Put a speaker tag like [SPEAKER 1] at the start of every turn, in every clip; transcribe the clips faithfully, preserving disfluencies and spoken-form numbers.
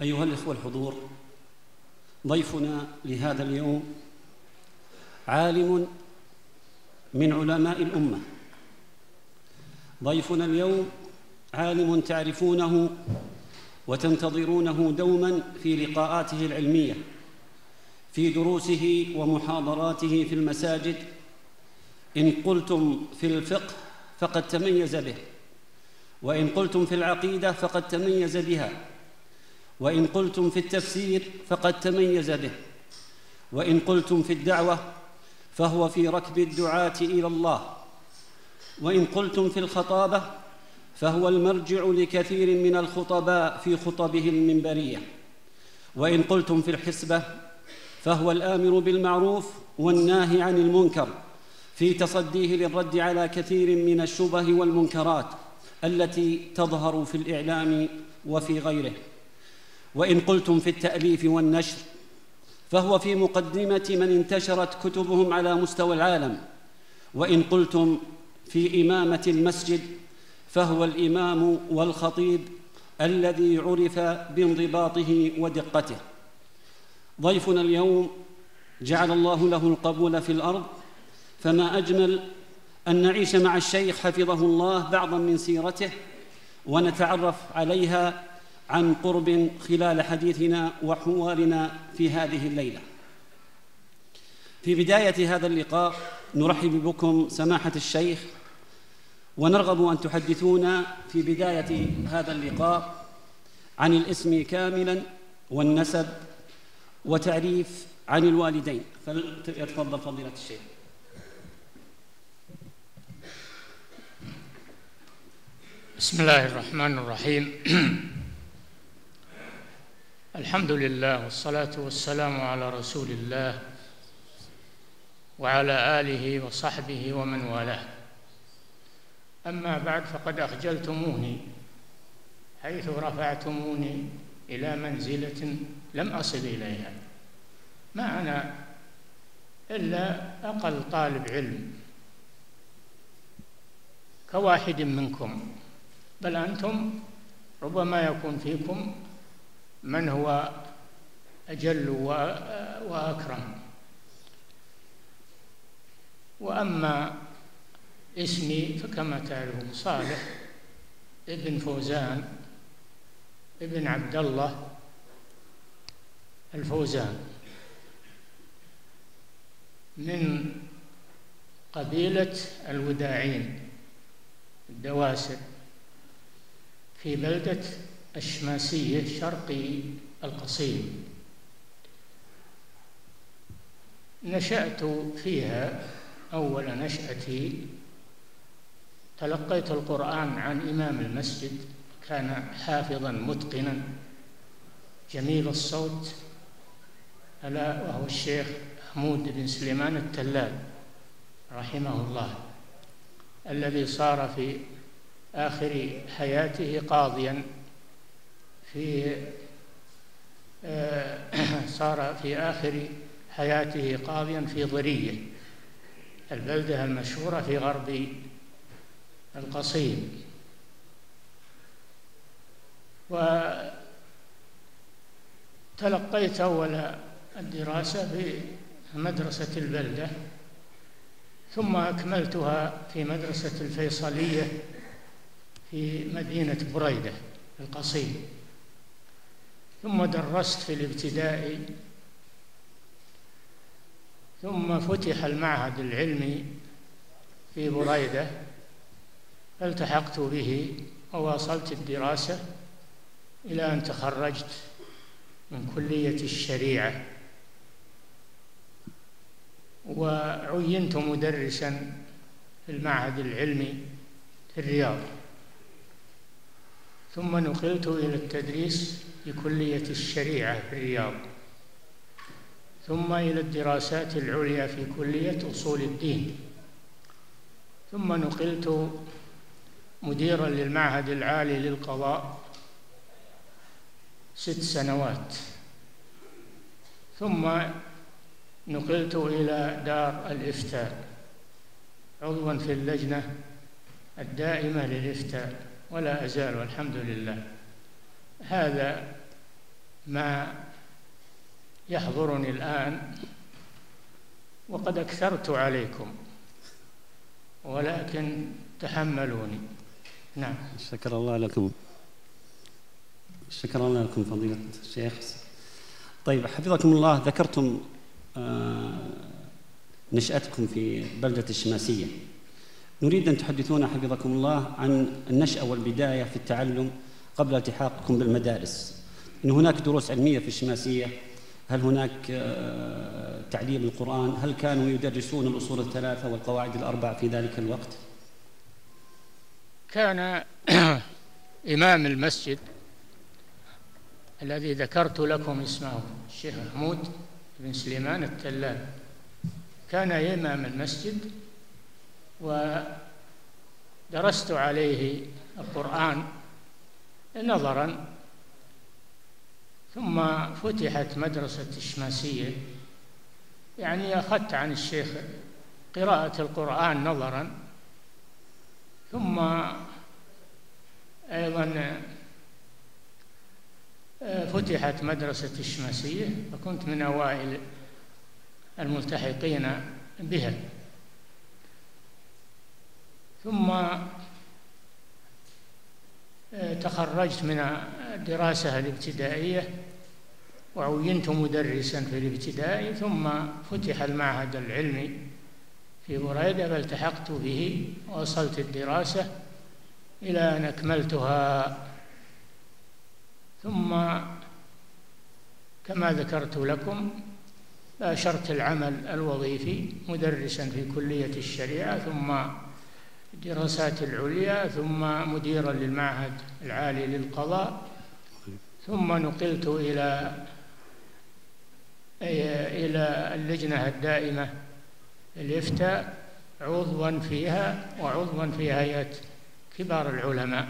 [SPEAKER 1] أيها الإخوة الحضور، ضيفنا لهذا اليوم عالم من علماء الأمة. ضيفنا اليوم عالم تعرفونه وتنتظرونه دوما في لقاءاته العلمية، في دروسه ومحاضراته في المساجد. إن قلتم في الفقه فقد تميز به، وإن قلتم في العقيدة فقد تميز بها، وإن قلتم في التفسير فقد تميز به، وإن قلتم في الدعوة فهو في ركب الدعاة إلى الله، وإن قلتم في الخطابة فهو المرجع لكثير من الخطباء في خطبه المنبرية، وإن قلتم في الحسبة فهو الآمر بالمعروف والناهي عن المنكر في تصديه للرد على كثير من الشبه والمنكرات التي تظهر في الإعلام وفي غيره، وإن قلتم في التأليف والنشر فهو في مقدمة من انتشرت كتبهم على مستوى العالم، وإن قلتم في إمامة المسجد فهو الإمام والخطيب الذي عرف بانضباطه ودقته. ضيفنا اليوم جعل الله له القبول في الأرض، فما أجمل أن نعيش مع الشيخ حفظه الله بعضا من سيرته ونتعرف عليها عن قرب خلال حديثنا وحوارنا في هذه الليلة. في بداية هذا اللقاء نرحب بكم سماحة الشيخ، ونرغب أن تحدثونا في بداية هذا اللقاء عن الاسم كاملا والنسب وتعريف عن الوالدين. فليتفضل فضيلة الشيخ.
[SPEAKER 2] بسم الله الرحمن الرحيم. الحمد لله والصلاة والسلام على رسول الله وعلى آله وصحبه ومن والاه. أما بعد، فقد أخجلتموني حيث رفعتموني إلى منزلة لم أصل إليها. ما أنا إلا أقل طالب علم كواحد منكم، بل أنتم ربما يكون فيكم من هو أجل وأكرم. وأما اسمي فكما تعلمون صالح ابن فوزان ابن عبد الله الفوزان، من قبيلة الوداعين الدواسر في بلدة الشماسية شرقي القصيم. نشأت فيها أول نشأتي. تلقيت القرآن عن إمام المسجد، كان حافظا متقنا جميل الصوت، ألا وهو الشيخ حمود بن سليمان التلال رحمه الله، الذي صار في آخر حياته قاضيا في آه صار في آخر حياته قاضيا في ضرية، البلدة المشهورة في غرب القصيم. وتلقيت أول الدراسة في مدرسة البلدة، ثم أكملتها في مدرسة الفيصلية في مدينة بريدة القصيم، ثم درست في الابتدائي، ثم فتح المعهد العلمي في بريدة فالتحقت به وواصلت الدراسة إلى أن تخرجت من كلية الشريعة، وعينت مدرسا في المعهد العلمي في الرياض، ثم نقلت إلى التدريس في كلية الشريعة في الرياض، ثم إلى الدراسات العليا في كلية أصول الدين، ثم نقلت مديرا للمعهد العالي للقضاء ست سنوات، ثم نقلت إلى دار الإفتاء عضوا في اللجنة الدائمة للإفتاء، ولا أزال والحمد لله. هذا ما يحضرني الآن وقد أكثرت عليكم، ولكن تحملوني. نعم.
[SPEAKER 1] شكر الله لكم، شكر الله لكم فضيلة الشيخ. طيب حفظكم الله، ذكرتم نشأتكم في بلدة الشماسية، نريد أن تحدثونا حفظكم الله عن النشأة والبداية في التعلم قبل التحاقكم بالمدارس. إن هناك دروس علمية في الشماسية؟ هل هناك تعليم القرآن؟ هل كانوا يدرسون الأصول الثلاثة والقواعد الأربع في ذلك الوقت؟
[SPEAKER 2] كان إمام المسجد الذي ذكرت لكم اسمه الشيخ محمود بن سليمان التلال، كان إمام المسجد ودرست عليه القرآن نظرا، ثم فتحت مدرسة الشماسية، يعني أخذت عن الشيخ قراءة القرآن نظرا، ثم أيضا فتحت مدرسة الشماسية وكنت من أوائل الملتحقين بها. ثم تخرجت من الدراسة الابتدائية وعينت مدرسا في الابتدائي، ثم فتح المعهد العلمي في بريدة فالتحقت به ووصلت الدراسة إلى أن أكملتها. ثم كما ذكرت لكم باشرت العمل الوظيفي مدرسا في كلية الشريعة، ثم الدراسات العليا، ثم مديرا للمعهد العالي للقضاء، ثم نقلت إلى إلى اللجنة الدائمة الإفتاء عضوا فيها وعضوا في هيئة كبار العلماء،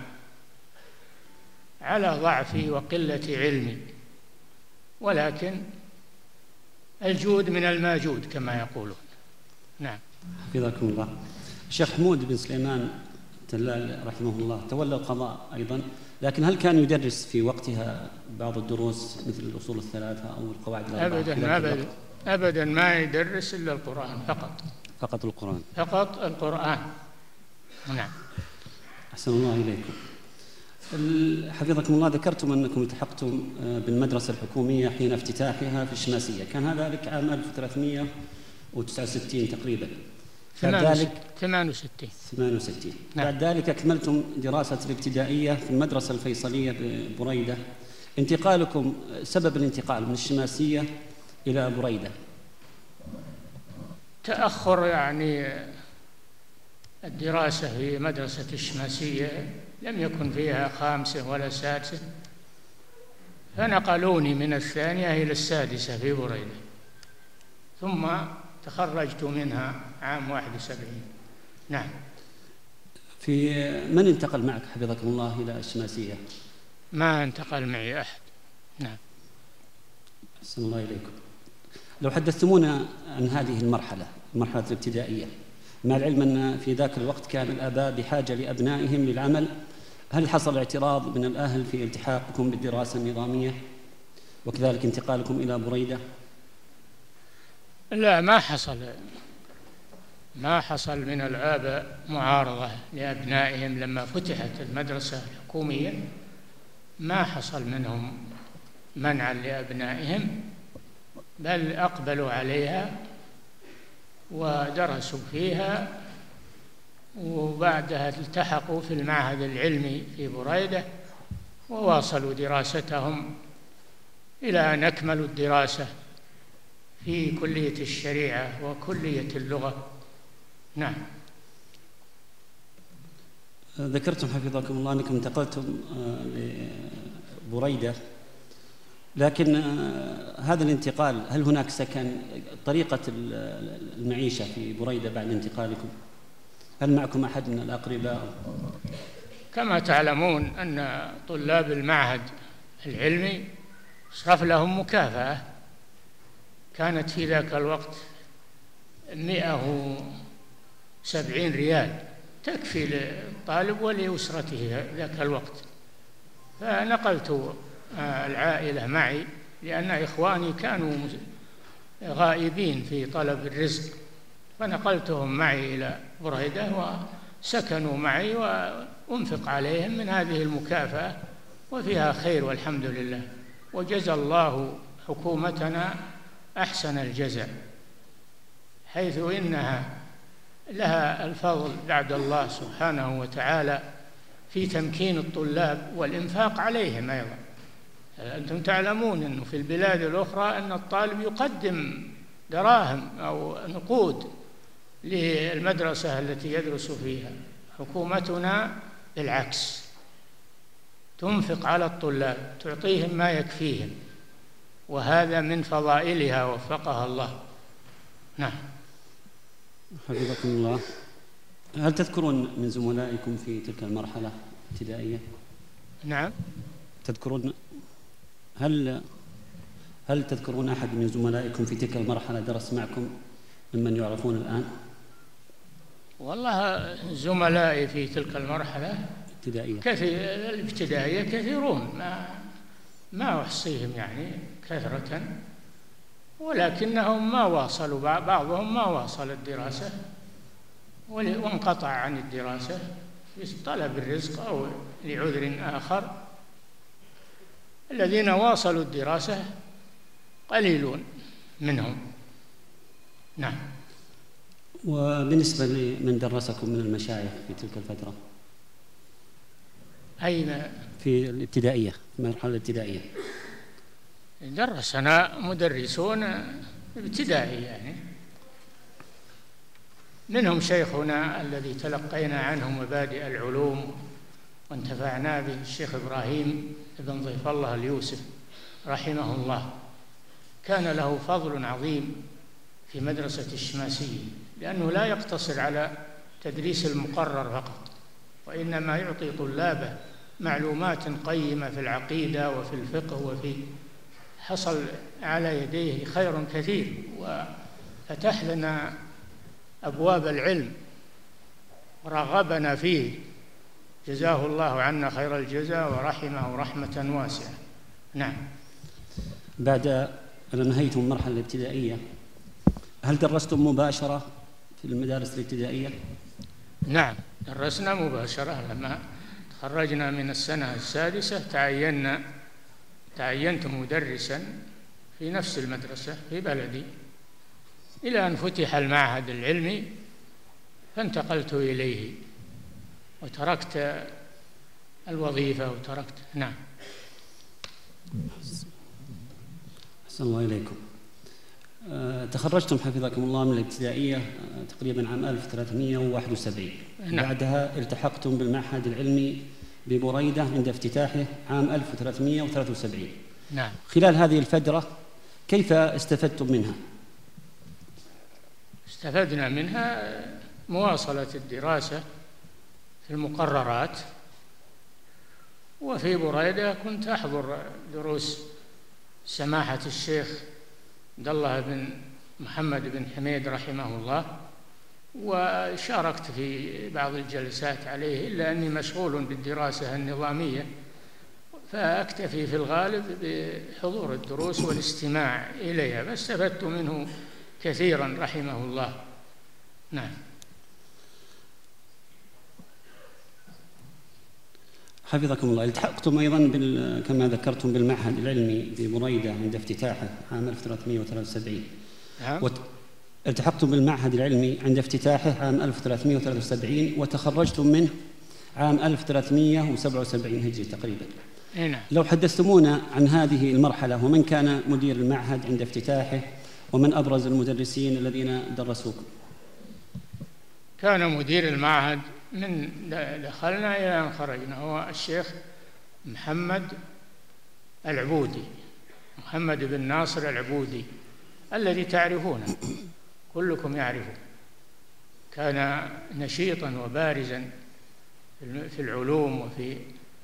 [SPEAKER 2] على ضعفي وقلة علمي، ولكن الجود من الماجود كما يقولون. نعم.
[SPEAKER 1] حفظكم الله. الشيخ حمود بن سليمان التلال رحمه الله تولى القضاء أيضا، لكن هل كان يدرس في وقتها بعض الدروس مثل الأصول الثلاثة أو القواعد الأربعة؟
[SPEAKER 2] أبدا أبدا أبدا ما يدرس إلا القرآن فقط.
[SPEAKER 1] فقط القرآن.
[SPEAKER 2] فقط القرآن. نعم.
[SPEAKER 1] أحسن الله إليكم. حفظكم الله، ذكرتم أنكم التحقتم بالمدرسة الحكومية حين افتتاحها في الشماسية، كان هذا ذلك عام ألف وثلاثمئة وتسعة وستين تقريبا.
[SPEAKER 2] بعد ذلك ثمانية وستين
[SPEAKER 1] ثمانية وستين.
[SPEAKER 2] نعم.
[SPEAKER 1] بعد ذلك أكملتم دراسة الابتدائية في المدرسة الفيصلية ببريدة. انتقالكم، سبب الانتقال من الشماسية إلى بريدة؟
[SPEAKER 2] تأخر يعني الدراسة في مدرسة الشماسية، لم يكن فيها خامسة ولا سادسة، فنقلوني من الثانية إلى السادسة في بريدة، ثم تخرجت منها عام واحد وسبعين. نعم.
[SPEAKER 1] في من انتقل معك حفظكم الله إلى الشماسية؟
[SPEAKER 2] ما انتقل معي أحد. نعم.
[SPEAKER 1] أحسن الله إليكم. لو حدثتمونا عن هذه المرحلة، المرحلة الابتدائية، مع العلم أن في ذاك الوقت كان الآباء بحاجة لأبنائهم للعمل، هل حصل اعتراض من الأهل في التحاقكم بالدراسة النظامية وكذلك انتقالكم إلى بريدة؟
[SPEAKER 2] لا، ما حصل ما حصل من الآباء معارضة لأبنائهم لما فتحت المدرسة الحكومية، ما حصل منهم منعا لأبنائهم، بل أقبلوا عليها ودرسوا فيها، وبعدها التحقوا في المعهد العلمي في بريدة وواصلوا دراستهم إلى أن أكملوا الدراسة في كلية الشريعة وكلية اللغة. نعم.
[SPEAKER 1] ذكرتم حفظكم الله أنكم انتقلتم لبريدة، لكن هذا الانتقال هل هناك سكن؟ طريقة المعيشة في بريدة بعد انتقالكم، هل معكم أحد من الأقرباء؟
[SPEAKER 2] كما تعلمون أن طلاب المعهد العلمي صرف لهم مكافأة، كانت في ذاك الوقت مئة وسبعين ريال تكفي للطالب ولأسرته ذاك الوقت، فنقلت العائلة معي، لأن إخواني كانوا غائبين في طلب الرزق، فنقلتهم معي إلى بريدة وسكنوا معي، وأنفق عليهم من هذه المكافأة وفيها خير والحمد لله. وجزى الله حكومتنا أحسن الجزاء، حيث إنها لها الفضل بعد الله سبحانه وتعالى في تمكين الطلاب والإنفاق عليهم أيضا. أنتم تعلمون أنه في البلاد الأخرى أن الطالب يقدم دراهم أو نقود للمدرسة التي يدرس فيها. حكومتنا بالعكس، تنفق على الطلاب، تعطيهم ما يكفيهم، وهذا من فضائلها وفقها الله. نعم.
[SPEAKER 1] حفظكم الله. هل تذكرون من زملائكم في تلك المرحلة الابتدائية؟
[SPEAKER 2] نعم.
[SPEAKER 1] تذكرون هل هل تذكرون أحد من زملائكم في تلك المرحلة درس معكم ممن يعرفون الآن؟
[SPEAKER 2] والله زملائي في تلك المرحلة
[SPEAKER 1] ابتدائية
[SPEAKER 2] كثير، الابتدائية كثيرون، ما ما أحصيهم يعني كثرة، ولكنهم ما واصلوا، بعضهم ما واصل الدراسة وانقطع عن الدراسة بطلب الرزق أو لعذر آخر. الذين واصلوا الدراسة قليلون منهم. نعم.
[SPEAKER 1] وبالنسبة لمن درسكم من المشايخ في تلك الفترة؟
[SPEAKER 2] أين؟
[SPEAKER 1] في الابتدائية، في المرحلة الابتدائية.
[SPEAKER 2] درسنا مدرسون ابتدائي يعني، منهم شيخنا الذي تلقينا عنه مبادئ العلوم وانتفعنا به، الشيخ إبراهيم بن ضيف الله اليوسف رحمه الله، كان له فضل عظيم في مدرسة الشماسية، لأنه لا يقتصر على تدريس المقرر فقط، وإنما يعطي طلابه معلومات قيمة في العقيدة وفي الفقه، وفي حصل على يديه خير كثير، وفتح لنا أبواب العلم ورغبنا فيه، جزاه الله عنا خير الجزاء ورحمه رحمة واسعة. نعم.
[SPEAKER 1] بعد أن انهيتم المرحلة الابتدائية، هل درستم مباشرة في المدارس الابتدائية؟
[SPEAKER 2] نعم، درسنا مباشرة. لما تخرجنا من السنة السادسة تعيننا تعينت مدرسا في نفس المدرسة في بلدي، إلى أن فتح المعهد العلمي فانتقلت إليه وتركت الوظيفة وتركت. نعم.
[SPEAKER 1] أحسن الله إليكم. أه تخرجتم حفظكم الله من الابتدائية أه تقريبا عام ألف وثلاثمئة وواحد وسبعين. نعم. بعدها التحقتم بالمعهد العلمي ببريدة عند افتتاحه عام ألف وثلاثمئة وثلاثة وسبعين.
[SPEAKER 2] نعم.
[SPEAKER 1] خلال هذه الفترة كيف استفدتم منها؟
[SPEAKER 2] استفدنا منها مواصلة الدراسة في المقررات، وفي بريدة كنت أحضر دروس سماحة الشيخ عبد الله بن محمد بن حميد رحمه الله، وشاركت في بعض الجلسات عليه، إلا أني مشغول بالدراسة النظامية فأكتفي في الغالب بحضور الدروس والاستماع إليها، فاستفدت منه كثيرا رحمه الله. نعم.
[SPEAKER 1] حفظكم الله. التحقتم أيضا بال... كما ذكرتم بالمعهد العلمي في بريدة عند افتتاحه عام ألف وثلاثمئة وثلاثة وسبعين.
[SPEAKER 2] نعم.
[SPEAKER 1] وت... التحقتم بالمعهد العلمي عند افتتاحه عام ألف وثلاثمئة وثلاثة وسبعين، وتخرجتم منه عام ألف وثلاثمئة وسبعة وسبعين هجري تقريبا.
[SPEAKER 2] نعم.
[SPEAKER 1] لو حدثتمونا عن هذه المرحلة، ومن كان مدير المعهد عند افتتاحه، ومن أبرز المدرسين الذين درسوكم؟
[SPEAKER 2] كان مدير المعهد من دخلنا إلى أن خرجنا هو الشيخ محمد العبودي، محمد بن ناصر العبودي الذي تعرفونه، كلكم يعرفه. كان نشيطا وبارزا في العلوم وفي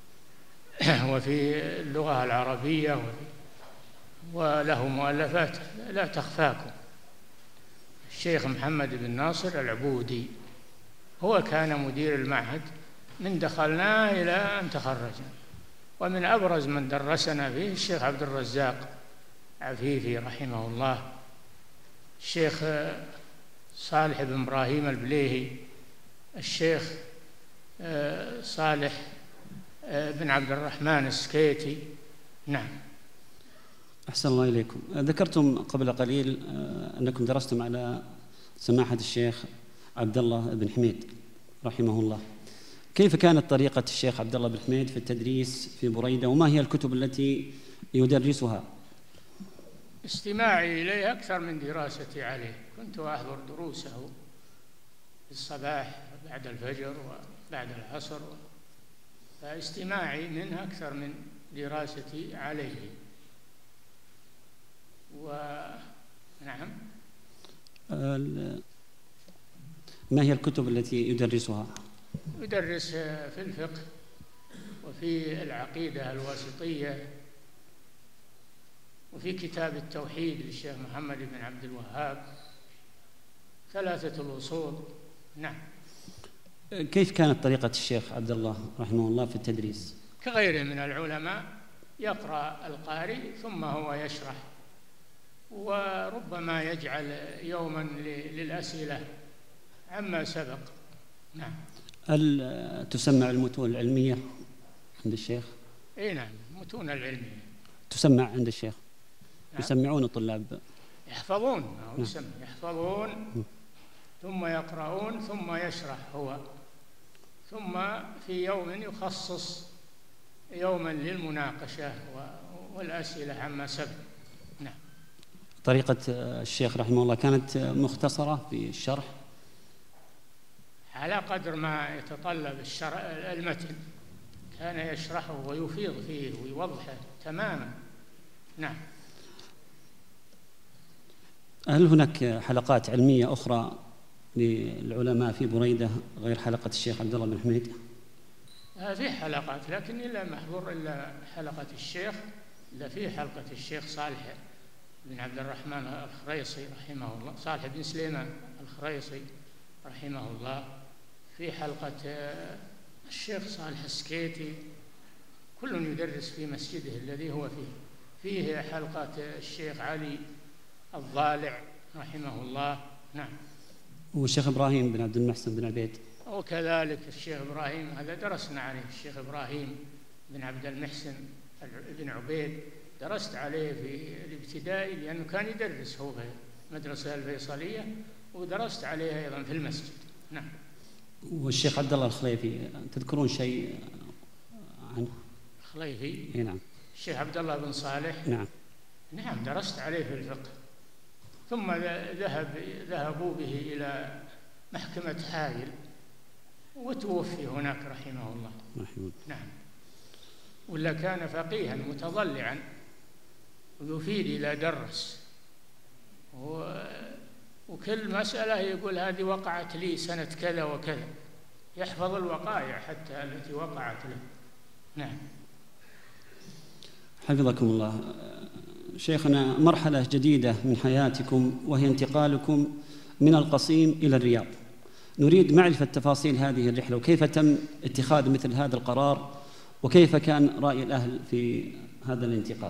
[SPEAKER 2] وفي اللغة العربية، وله مؤلفات لا تخفاكم. الشيخ محمد بن ناصر العبودي هو كان مدير المعهد من دخلناه إلى أن تخرجنا. ومن أبرز من درسنا فيه الشيخ عبد الرزاق عفيفي رحمه الله، الشيخ صالح بن إبراهيم البليهي، الشيخ صالح بن عبد الرحمن السكيتي. نعم.
[SPEAKER 1] أحسن الله إليكم. ذكرتم قبل قليل أنكم درستم على سماحة الشيخ عبد الله بن حميد رحمه الله. كيف كانت طريقة الشيخ عبد الله بن حميد في التدريس في بريدة، وما هي الكتب التي يدرسها؟
[SPEAKER 2] استماعي إليه أكثر من دراستي عليه، كنت أحضر دروسه في الصباح بعد الفجر وبعد العصر، فاستماعي منه أكثر من دراستي عليه. ونعم.
[SPEAKER 1] ما هي الكتب التي يدرسها؟
[SPEAKER 2] يدرس في الفقه وفي العقيدة الواسطية وفي كتاب التوحيد للشيخ محمد بن عبد الوهاب، ثلاثة الأصول. نعم.
[SPEAKER 1] كيف كانت طريقة الشيخ عبد الله رحمه الله في التدريس؟
[SPEAKER 2] كغيره من العلماء، يقرأ القارئ ثم هو يشرح، وربما يجعل يوما للأسئلة عما سبق. نعم.
[SPEAKER 1] هل تسمع المتون العلمية عند الشيخ؟
[SPEAKER 2] اي نعم، المتون العلمية
[SPEAKER 1] تسمع عند الشيخ.
[SPEAKER 2] نعم.
[SPEAKER 1] يسمعون الطلاب؟
[SPEAKER 2] يحفظون، أو يسمع. يحفظون ثم يقرؤون ثم يشرح هو، ثم في يوم يخصص يوما للمناقشة والأسئلة عما سبق. نعم.
[SPEAKER 1] طريقة الشيخ رحمه الله كانت مختصرة في الشرح
[SPEAKER 2] على قدر ما يتطلب الشرح المتن، كان يشرحه ويفيض فيه ويوضحه تماما. نعم.
[SPEAKER 1] هل هناك حلقات علمية أخرى للعلماء في بريدة غير حلقة الشيخ عبد الله بن حميد؟
[SPEAKER 2] في حلقات، لكن إلا محظور إلا حلقة الشيخ، إلا في حلقة الشيخ صالح بن عبد الرحمن الخريصي رحمه الله، صالح بن سليمان الخريصي رحمه الله، في حلقة الشيخ صالح السكيتي، كل يدرس في مسجده الذي هو فيه. فيه حلقة الشيخ علي الضالع رحمه الله. نعم.
[SPEAKER 1] والشيخ إبراهيم بن عبد المحسن بن عبيد،
[SPEAKER 2] وكذلك الشيخ إبراهيم هذا درسنا عليه، الشيخ إبراهيم بن عبد المحسن بن عبيد درست عليه في الابتدائي، لأنه كان يدرس هو في المدرسة الفيصلية، ودرست عليه أيضا في المسجد. نعم.
[SPEAKER 1] والشيخ عبد الله الخليفي تذكرون شيء عنه؟
[SPEAKER 2] الخليفي؟
[SPEAKER 1] اي نعم.
[SPEAKER 2] الشيخ عبد الله بن صالح؟
[SPEAKER 1] نعم.
[SPEAKER 2] نعم، درست عليه في الفقه، ثم ذهب ذهبوا به إلى محكمة حائل وتوفي هناك رحمه الله.
[SPEAKER 1] رحمه الله.
[SPEAKER 2] نعم. ولا كان فقيها متضلعا ويفيد إلى درس، وكل مسألة يقول هذه وقعت لي سنة كذا وكذا، يحفظ الوقائع حتى التي وقعت له. نعم.
[SPEAKER 1] حفظكم الله. شيخنا، مرحلة جديدة من حياتكم وهي انتقالكم من القصيم إلى الرياض، نريد معرفة تفاصيل هذه الرحلة، وكيف تم اتخاذ مثل هذا القرار، وكيف كان رأي الأهل في هذا الانتقال؟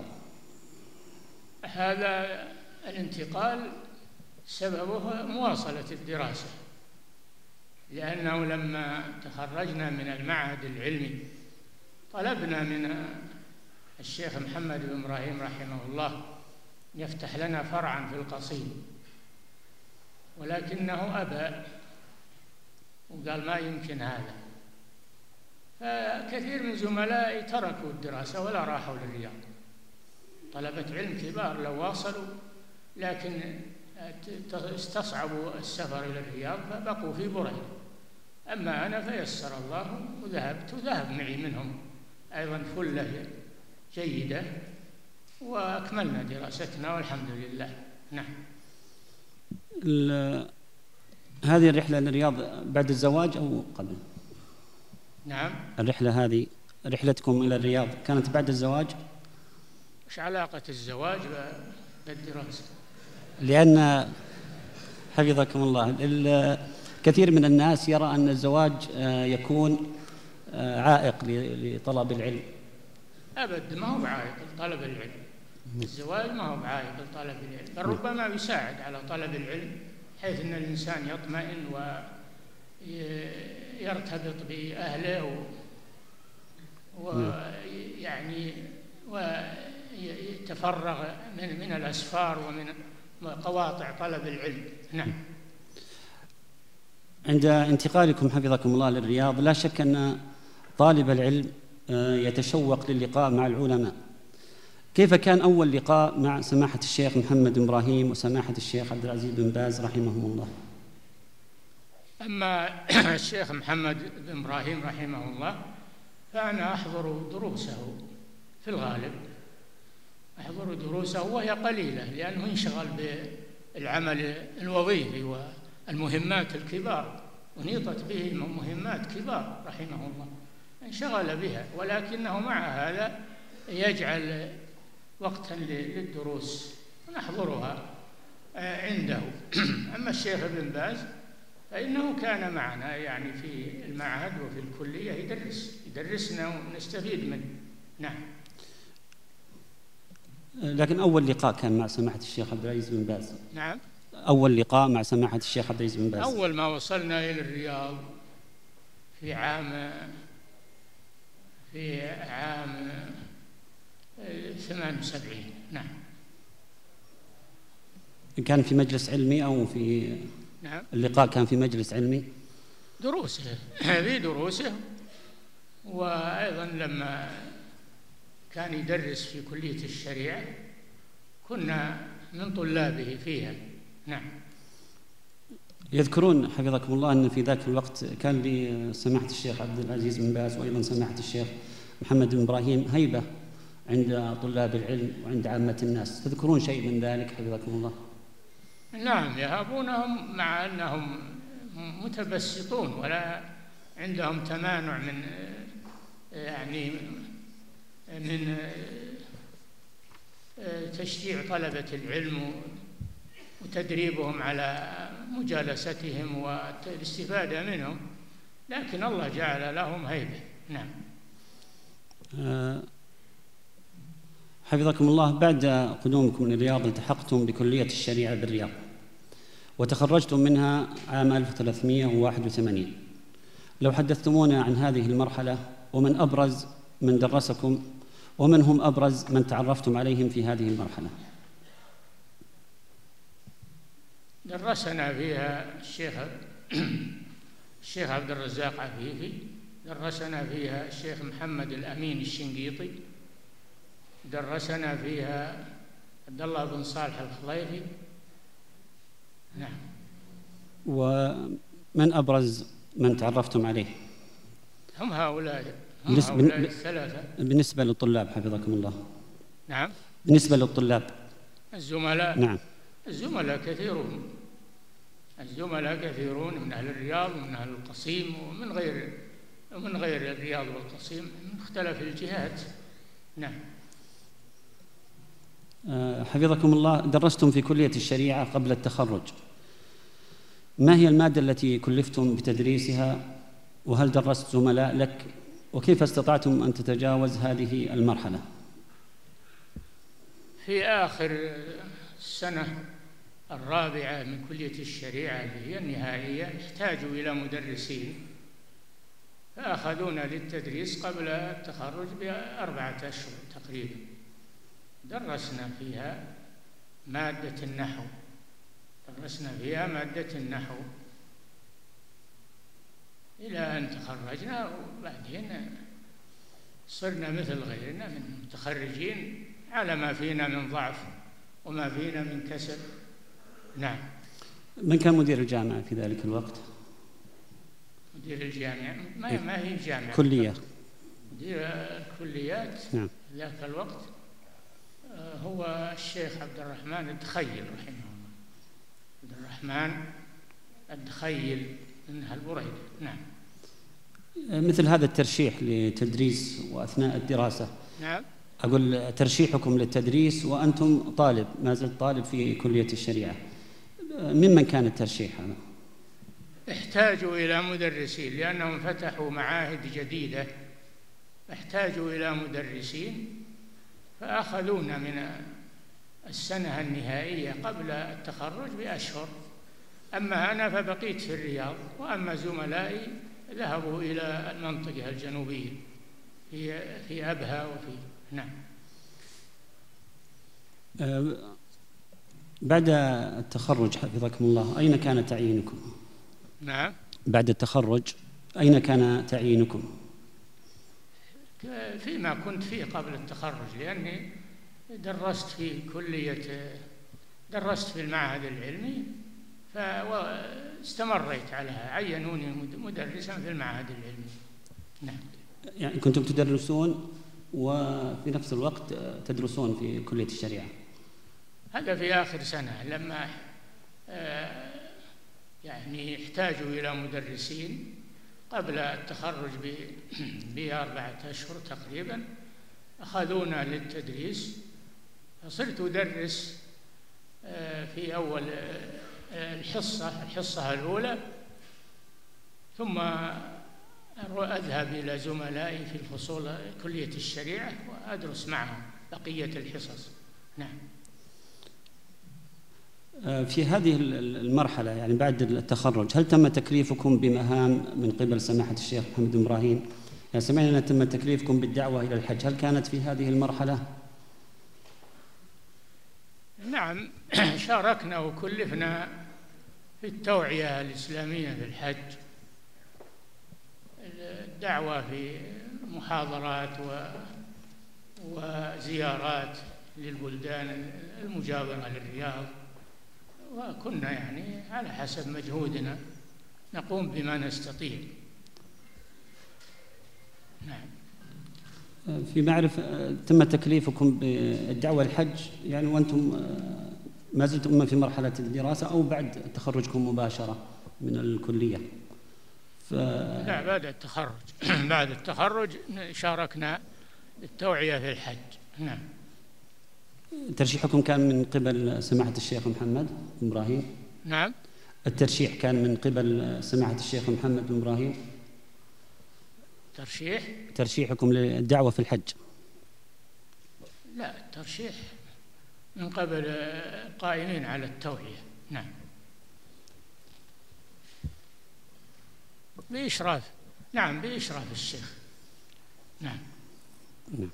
[SPEAKER 2] هذا الانتقال سببه مواصلة الدراسة، لأنه لما تخرجنا من المعهد العلمي طلبنا من الشيخ محمد بن إبراهيم رحمه الله يفتح لنا فرعا في القصيم، ولكنه أبى وقال ما يمكن هذا، فكثير من زملائي تركوا الدراسة ولا راحوا للرياض. طلبة علم كبار لو واصلوا، لكن استصعبوا السفر إلى الرياض فبقوا في بريدة. أما أنا فيسر الله وذهبت، وذهب معي منهم أيضا فلة جيدة، وأكملنا دراستنا والحمد لله. نعم.
[SPEAKER 1] هذه الرحلة للرياض بعد الزواج أو قبل؟
[SPEAKER 2] نعم.
[SPEAKER 1] الرحلة هذه رحلتكم إلى الرياض كانت بعد الزواج؟
[SPEAKER 2] إيش علاقة الزواج بالدراسة؟
[SPEAKER 1] لأن حفظكم الله كثير من الناس يرى أن الزواج يكون عائق لطلب العلم،
[SPEAKER 2] أبد ما هو بعائق لطلب العلم. الزواج ما هو بعائق لطلب العلم، بل ربما يساعد على طلب العلم، حيث أن الإنسان يطمئن ويرتبط بأهله ويعني ويتفرغ من من الأسفار ومن قواطع طلب العلم. نعم.
[SPEAKER 1] عند انتقالكم حفظكم الله للرياض، لا شك أن طالب العلم يتشوق للقاء مع العلماء. كيف كان أول لقاء مع سماحة الشيخ محمد إبراهيم وسماحة الشيخ عبد العزيز بن باز رحمهم الله؟
[SPEAKER 2] أما الشيخ محمد بن إبراهيم رحمه الله فأنا أحضر دروسه في الغالب، أحضر دروسه وهي قليلة لأنه انشغل بالعمل الوظيفي والمهمات الكبار، ونيطت به مهمات كبار رحمه الله، انشغل بها، ولكنه مع هذا يجعل وقتا للدروس ونحضرها عنده. أما الشيخ ابن باز فإنه كان معنا يعني في المعهد وفي الكلية يدرس يدرسنا ونستفيد منه. نعم.
[SPEAKER 1] لكن أول لقاء كان مع سماحة الشيخ عبد العزيز بن باز.
[SPEAKER 2] نعم.
[SPEAKER 1] أول لقاء مع سماحة الشيخ عبد العزيز بن باز
[SPEAKER 2] أول ما وصلنا إلى الرياض في عام في عام ثمان وسبعين. نعم.
[SPEAKER 1] كان في مجلس علمي أو في
[SPEAKER 2] نعم.
[SPEAKER 1] اللقاء كان في مجلس علمي؟
[SPEAKER 2] دروسه في دروسه، وأيضا لما كان يدرس في كلية الشريعة كنا من طلابه فيها. نعم.
[SPEAKER 1] يذكرون حفظكم الله أن في ذاك الوقت كان لسماحة الشيخ عبد العزيز بن باز وأيضا سماحة الشيخ محمد بن إبراهيم هيبة عند طلاب العلم وعند عامة الناس، تذكرون شيء من ذلك حفظكم الله؟
[SPEAKER 2] نعم، يهابونهم مع أنهم متبسطون ولا عندهم تمانع من يعني من تشجيع طلبة العلم وتدريبهم على مجالستهم والاستفادة منهم، لكن الله جعل لهم هيبة. نعم.
[SPEAKER 1] أه حفظكم الله، بعد قدومكم من الرياض التحقتم بكلية الشريعة بالرياض وتخرجتم منها عام ألف وثلاثمائة وواحد وثمانين. لو حدثتمونا عن هذه المرحلة ومن أبرز من درسكم ومن هم أبرز من تعرفتم عليهم في هذه المرحلة.
[SPEAKER 2] درسنا فيها الشيخ الشيخ عبد الرزاق عفيفي، درسنا فيها الشيخ محمد الأمين الشنقيطي، درسنا فيها عبد الله بن صالح الخليفي. نعم.
[SPEAKER 1] ومن أبرز من تعرفتم عليه؟
[SPEAKER 2] هم هؤلاء هم
[SPEAKER 1] بالنسبة,
[SPEAKER 2] هؤلاء الثلاثة.
[SPEAKER 1] بالنسبة للطلاب حفظكم الله.
[SPEAKER 2] نعم.
[SPEAKER 1] بالنسبة للطلاب
[SPEAKER 2] الزملاء.
[SPEAKER 1] نعم.
[SPEAKER 2] الزملاء كثيرون، الزملاء كثيرون من أهل الرياض ومن أهل القصيم ومن غير ومن غير الرياض والقصيم من مختلف الجهات. نعم.
[SPEAKER 1] حفظكم الله، درستم في كلية الشريعة قبل التخرج، ما هي المادة التي كلفتم بتدريسها؟ وهل درست زملاء لك؟ وكيف استطعتم أن تتجاوز هذه المرحلة؟
[SPEAKER 2] في آخر السنة الرابعة من كلية الشريعة اللي هي النهائية احتاجوا إلى مدرسين فأخذونا للتدريس قبل التخرج بأربعة أشهر تقريبا. درسنا فيها مادة النحو درسنا فيها مادة النحو إلى أن تخرجنا، وبعدين صرنا مثل غيرنا من المتخرجين على ما فينا من ضعف وما فينا من كسل. نعم.
[SPEAKER 1] من كان مدير الجامعة في ذلك الوقت؟
[SPEAKER 2] مدير الجامعة ما, ما هي جامعة،
[SPEAKER 1] كلية.
[SPEAKER 2] مدير الكليات
[SPEAKER 1] نعم.
[SPEAKER 2] في ذاك الوقت هو الشيخ عبد الرحمن الدخيل رحمه الله، عبد الرحمن الدخيل من هالبريدة. نعم.
[SPEAKER 1] مثل هذا الترشيح لتدريس وأثناء الدراسة.
[SPEAKER 2] نعم.
[SPEAKER 1] أقول ترشيحكم للتدريس وأنتم طالب، ما زلت طالب في كلية الشريعة، ممن كان الترشيح هذا؟
[SPEAKER 2] احتاجوا إلى مدرسين لأنهم فتحوا معاهد جديدة احتاجوا إلى مدرسين فأخذونا من السنة النهائية قبل التخرج بأشهر. أما أنا فبقيت في الرياض، وأما زملائي ذهبوا إلى المنطقة الجنوبية في في أبها وفي نعم.
[SPEAKER 1] بعد التخرج حفظكم الله أين كان تعيينكم؟
[SPEAKER 2] نعم.
[SPEAKER 1] بعد التخرج أين كان تعيينكم؟
[SPEAKER 2] فيما كنت فيه قبل التخرج، لأني درست في كلية درست في المعهد العلمي فاستمريت عليها، عينوني مدرسا في المعهد العلمي. نعم.
[SPEAKER 1] يعني كنتم تدرسون وفي نفس الوقت تدرسون في كلية الشريعة؟
[SPEAKER 2] هذا في آخر سنة، لما يعني احتاجوا إلى مدرسين قبل التخرج بأربعة أشهر تقريبا، أخذونا للتدريس، فصرت أدرس في أول الحصة الحصة الأولى، ثم أذهب إلى زملائي في الفصول كلية الشريعة وأدرس معهم بقية الحصص. نعم.
[SPEAKER 1] في هذه المرحلة يعني بعد التخرج هل تم تكليفكم بمهام من قبل سماحة الشيخ محمد بن إبراهيم؟ يعني سمعنا أن تم تكليفكم بالدعوة إلى الحج، هل كانت في هذه المرحلة؟
[SPEAKER 2] نعم، شاركنا وكلفنا في التوعية الإسلامية في الحج، الدعوة في محاضرات وزيارات للبلدان المجاورة للرياض، وكنا يعني على حسب مجهودنا نقوم بما نستطيع. نعم.
[SPEAKER 1] في معرفة تم تكليفكم بالدعوة الحج يعني وأنتم ما زلتم في مرحلة الدراسة أو بعد تخرجكم مباشرة من الكلية؟
[SPEAKER 2] ف... لا، بعد التخرج. بعد التخرج شاركنا التوعية في الحج. نعم.
[SPEAKER 1] ترشيحكم كان من قبل سماحة الشيخ محمد بن إبراهيم؟
[SPEAKER 2] نعم.
[SPEAKER 1] الترشيح كان من قبل سماحة الشيخ محمد بن إبراهيم؟
[SPEAKER 2] ترشيح؟
[SPEAKER 1] ترشيحكم للدعوة في الحج؟
[SPEAKER 2] لا، الترشيح من قبل القائمين على التوعية. نعم. بإشراف نعم بإشراف الشيخ. نعم.
[SPEAKER 1] نعم.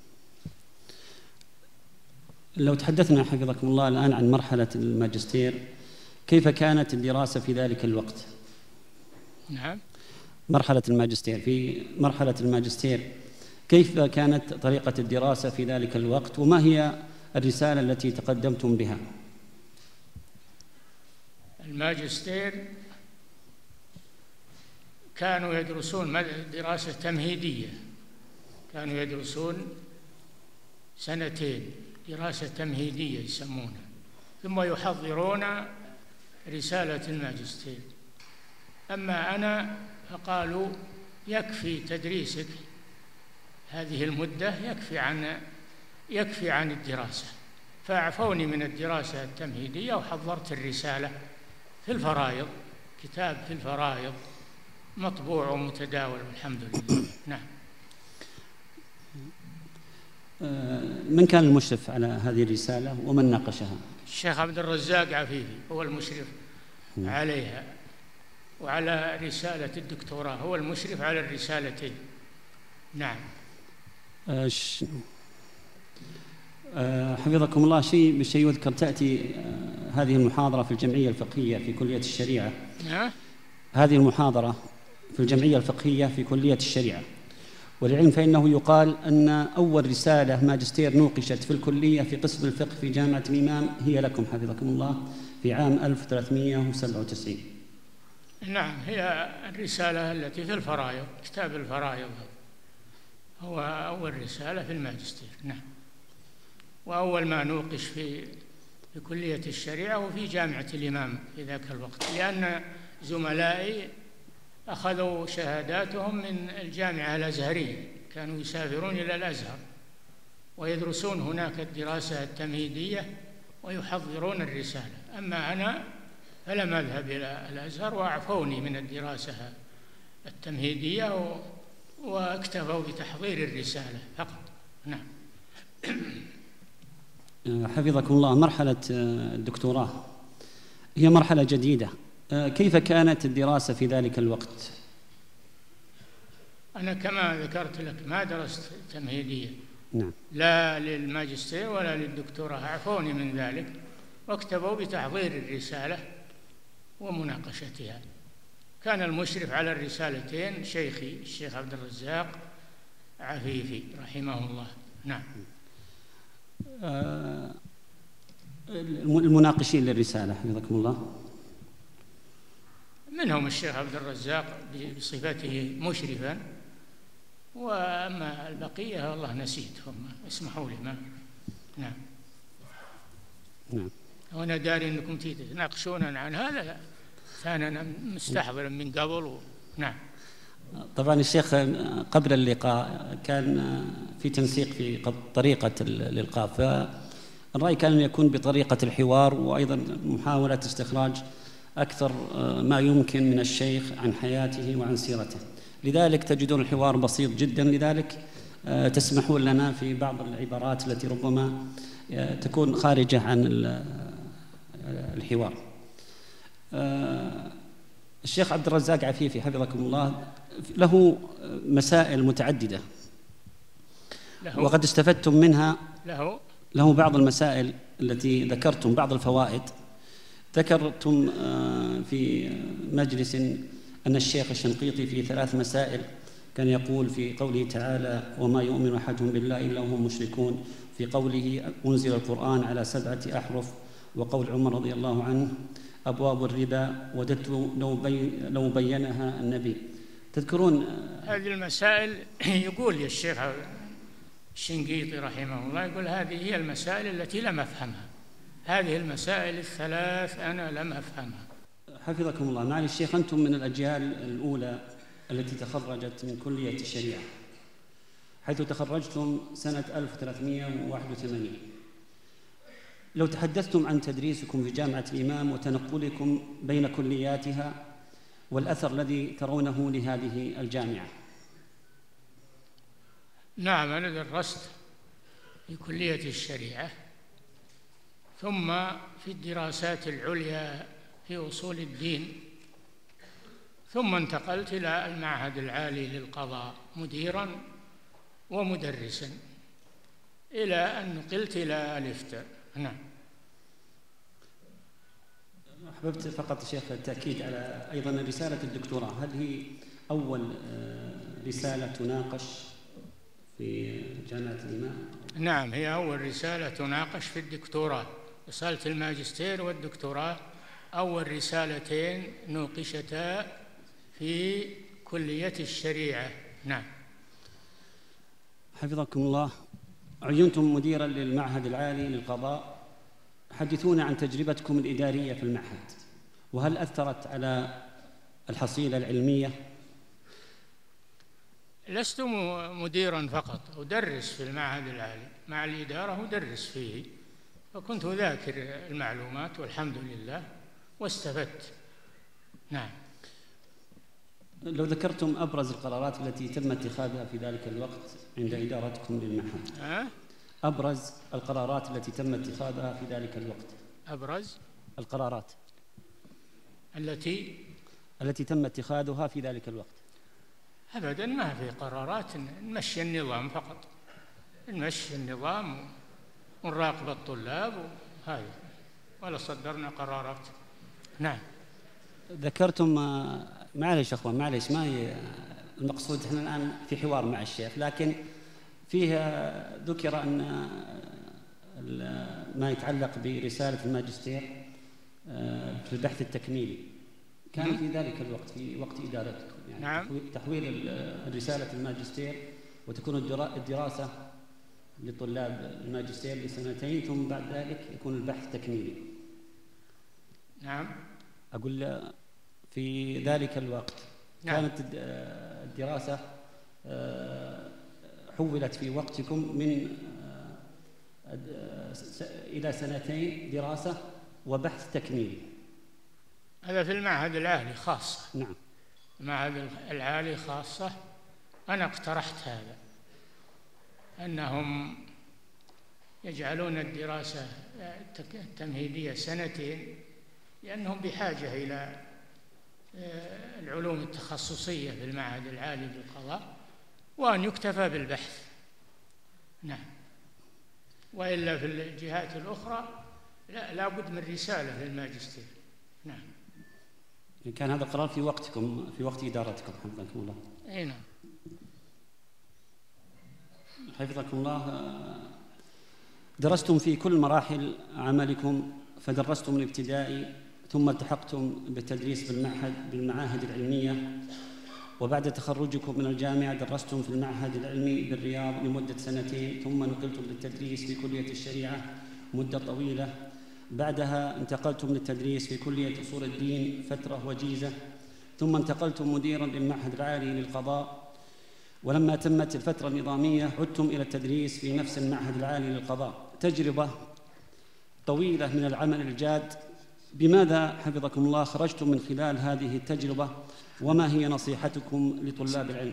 [SPEAKER 1] لو تحدثنا حفظكم الله الآن عن مرحلة الماجستير، كيف كانت الدراسة في ذلك الوقت؟
[SPEAKER 2] نعم.
[SPEAKER 1] مرحلة الماجستير، في مرحلة الماجستير كيف كانت طريقة الدراسة في ذلك الوقت، وما هي الرسالة التي تقدمتم بها؟
[SPEAKER 2] الماجستير كانوا يدرسون دراسة تمهيدية، كانوا يدرسون سنتين دراسة تمهيدية يسمونها، ثم يحضرون رسالة الماجستير. أما أنا فقالوا يكفي تدريسك هذه المدة، يكفي عن يكفي عن الدراسة، فأعفوني من الدراسة التمهيدية وحضرت الرسالة في الفرائض، كتاب في الفرائض مطبوع ومتداول والحمد لله. نعم.
[SPEAKER 1] من كان المشرف على هذه الرسالة ومن ناقشها؟
[SPEAKER 2] الشيخ عبد الرزاق عفيفي هو المشرف عليها، وعلى رسالة الدكتوراه هو المشرف على الرسالتين. نعم.
[SPEAKER 1] أش... أه حفظكم الله، شيء بالشيء يذكر تأتي أه هذه المحاضرة في الجمعية الفقهية في كلية الشريعة.
[SPEAKER 2] نعم.
[SPEAKER 1] هذه المحاضرة في الجمعية الفقهية في كلية الشريعة، وللعلم فإنه يقال أن أول رسالة ماجستير نوقشت في الكلية في قسم الفقه في جامعة الإمام هي لكم حفظكم الله في عام ألف وثلاثمائة وسبعة وتسعين.
[SPEAKER 2] نعم، هي الرسالة التي في الفرائض، كتاب الفرائض هو أول رسالة في الماجستير. نعم. وأول ما نوقش في في كلية الشريعة وفي جامعة الإمام في ذاك الوقت، لأن زملائي أخذوا شهاداتهم من الجامعة الأزهرية، كانوا يسافرون إلى الأزهر ويدرسون هناك الدراسة التمهيدية ويحضرون الرسالة. أما أنا فلم أذهب إلى الأزهر وأعفوني من الدراسة التمهيدية واكتفوا بتحضير الرسالة فقط. نعم.
[SPEAKER 1] حفظكم الله، مرحلة الدكتوراه هي مرحلة جديدة، كيف كانت الدراسة في ذلك الوقت؟
[SPEAKER 2] أنا كما ذكرت لك ما درست تمهيدية.
[SPEAKER 1] نعم.
[SPEAKER 2] لا للماجستير ولا للدكتوراه، عفوني من ذلك، واكتفوا بتحضير الرسالة ومناقشتها. كان المشرف على الرسالتين شيخي الشيخ عبد الرزاق عفيفي رحمه الله. نعم.
[SPEAKER 1] آه المناقشين للرسالة حفظكم الله
[SPEAKER 2] منهم الشيخ عبد الرزاق بصفته مشرفا، وأما البقية والله نسيتهم، اسمحوا لي. ما نعم.
[SPEAKER 1] نعم.
[SPEAKER 2] وأنا داري أنكم تناقشوننا عن هذا، لا كان مستحضرا من قبل و... نعم.
[SPEAKER 1] طبعا الشيخ قبل اللقاء كان في تنسيق في طريقة الإلقاء، فالرأي كان أن يكون بطريقة الحوار، وأيضا محاولة استخراج أكثر ما يمكن من الشيخ عن حياته وعن سيرته، لذلك تجدون الحوار بسيط جدا، لذلك تسمحون لنا في بعض العبارات التي ربما تكون خارجة عن الحوار. الشيخ عبد الرزاق عفيفي حفظكم الله له مسائل متعددة له وقد استفدتم منها.
[SPEAKER 2] له
[SPEAKER 1] له بعض المسائل التي ذكرتم، بعض الفوائد ذكرتم في مجلس أن الشيخ الشنقيطي في ثلاث مسائل كان يقول في قوله تعالى: وما يؤمن أحدهم بالله إلا وهم مشركون، في قوله أنزل القرآن على سبعة أحرف، وقول عمر رضي الله عنه: أبواب الربا وددت لو, بي لو بينها النبي. تذكرون
[SPEAKER 2] هذه المسائل؟ يقول يا الشيخ الشنقيطي رحمه الله، يقول هذه هي المسائل التي لم أفهمها، هذه المسائل الثلاث أنا لم أفهمها.
[SPEAKER 1] حفظكم الله. معالي الشيخ، أنتم من الأجيال الأولى التي تخرجت من كلية الشريعة، حيث تخرجتم سنة ألف وثلاثمئة وواحد وثمانين. لو تحدثتم عن تدريسكم في جامعة الإمام وتنقلكم بين كلياتها والأثر الذي ترونه لهذه الجامعة.
[SPEAKER 2] نعم، أنا درست في كلية الشريعة، ثم في الدراسات العليا في أصول الدين، ثم انتقلت إلى المعهد العالي للقضاء مديراً ومدرساً، إلى أن نقلت إلى الإفتاء. نعم.
[SPEAKER 1] أحببت فقط شيخ التأكيد على أيضاً رسالة الدكتوراه، هل هي أول رسالة تناقش في جامعة الإمام؟
[SPEAKER 2] نعم، هي أول رسالة تناقش في الدكتوراه. رسالة الماجستير والدكتوراه أول رسالتين نوقشتا في كلية الشريعة. نعم.
[SPEAKER 1] حفظكم الله، عينتم مديراً للمعهد العالي للقضاء، حدثونا عن تجربتكم الإدارية في المعهد، وهل أثرت على الحصيلة العلمية؟
[SPEAKER 2] لست مديراً فقط، أدرس في المعهد العالي مع الإدارة، أدرس فيه، فكنت أذاكر المعلومات والحمد لله واستفدت. نعم.
[SPEAKER 1] لو ذكرتم أبرز القرارات التي تم اتخاذها في ذلك الوقت عند إدارتكم للمعهد.
[SPEAKER 2] أه؟
[SPEAKER 1] أبرز القرارات التي تم اتخاذها في ذلك الوقت.
[SPEAKER 2] أبرز
[SPEAKER 1] القرارات
[SPEAKER 2] التي
[SPEAKER 1] التي تم اتخاذها في ذلك الوقت.
[SPEAKER 2] أبداً ما في قرارات، نمشي النظام فقط، نمشي النظام ونراقب الطلاب وهذا، ولا صدرنا قرارات. نعم.
[SPEAKER 1] ذكرتم، معليش أخوان معليش، ما هي المقصود، احنا الآن في حوار مع الشيخ، لكن فيها ذكر أن ما يتعلق برسالة الماجستير في البحث التكميلي كان في ذلك الوقت في وقت إدارتكم، يعني
[SPEAKER 2] نعم.
[SPEAKER 1] تحويل الرسالة الماجستير وتكون الدراسة لطلاب الماجستير لسنتين، ثم بعد ذلك يكون البحث تكميلي.
[SPEAKER 2] نعم.
[SPEAKER 1] أقول في ذلك الوقت
[SPEAKER 2] نعم.
[SPEAKER 1] كانت الدراسة حولت في وقتكم من إلى سنتين دراسة وبحث تكميلي.
[SPEAKER 2] هذا في المعهد العالي خاصة.
[SPEAKER 1] نعم.
[SPEAKER 2] المعهد العالي خاصة، أنا اقترحت هذا، أنهم يجعلون الدراسة التمهيدية سنتين، لأنهم بحاجة إلى العلوم التخصصية في المعهد العالي للقضاء، وأن يكتفى بالبحث. نعم. وإلا في الجهات الأخرى لا لابد من رسالة للماجستير. نعم.
[SPEAKER 1] كان هذا القرار في وقتكم، في وقت إدارتكم حفظكم الله.
[SPEAKER 2] أي نعم.
[SPEAKER 1] حفظكم الله، درستم في كل مراحل عملكم، فدرستم الابتدائي ثم التحقتم بالتدريس بالمعهد بالمعاهد العلمية، وبعد تخرجكم من الجامعة درستم في المعهد العلمي بالرياض لمدة سنتين، ثم نقلتم للتدريس في كلية الشريعة مدة طويلة، بعدها انتقلتم للتدريس في كلية أصول الدين فترة وجيزة، ثم انتقلتم مديراً للمعهد العالي للقضاء، ولما تمت الفترة النظامية عدتم إلى التدريس في نفس المعهد العالي للقضاء. تجربة طويلة من العمل الجاد. بماذا حفظكم الله خرجتم من خلال هذه التجربة، وما هي نصيحتكم لطلاب العلم؟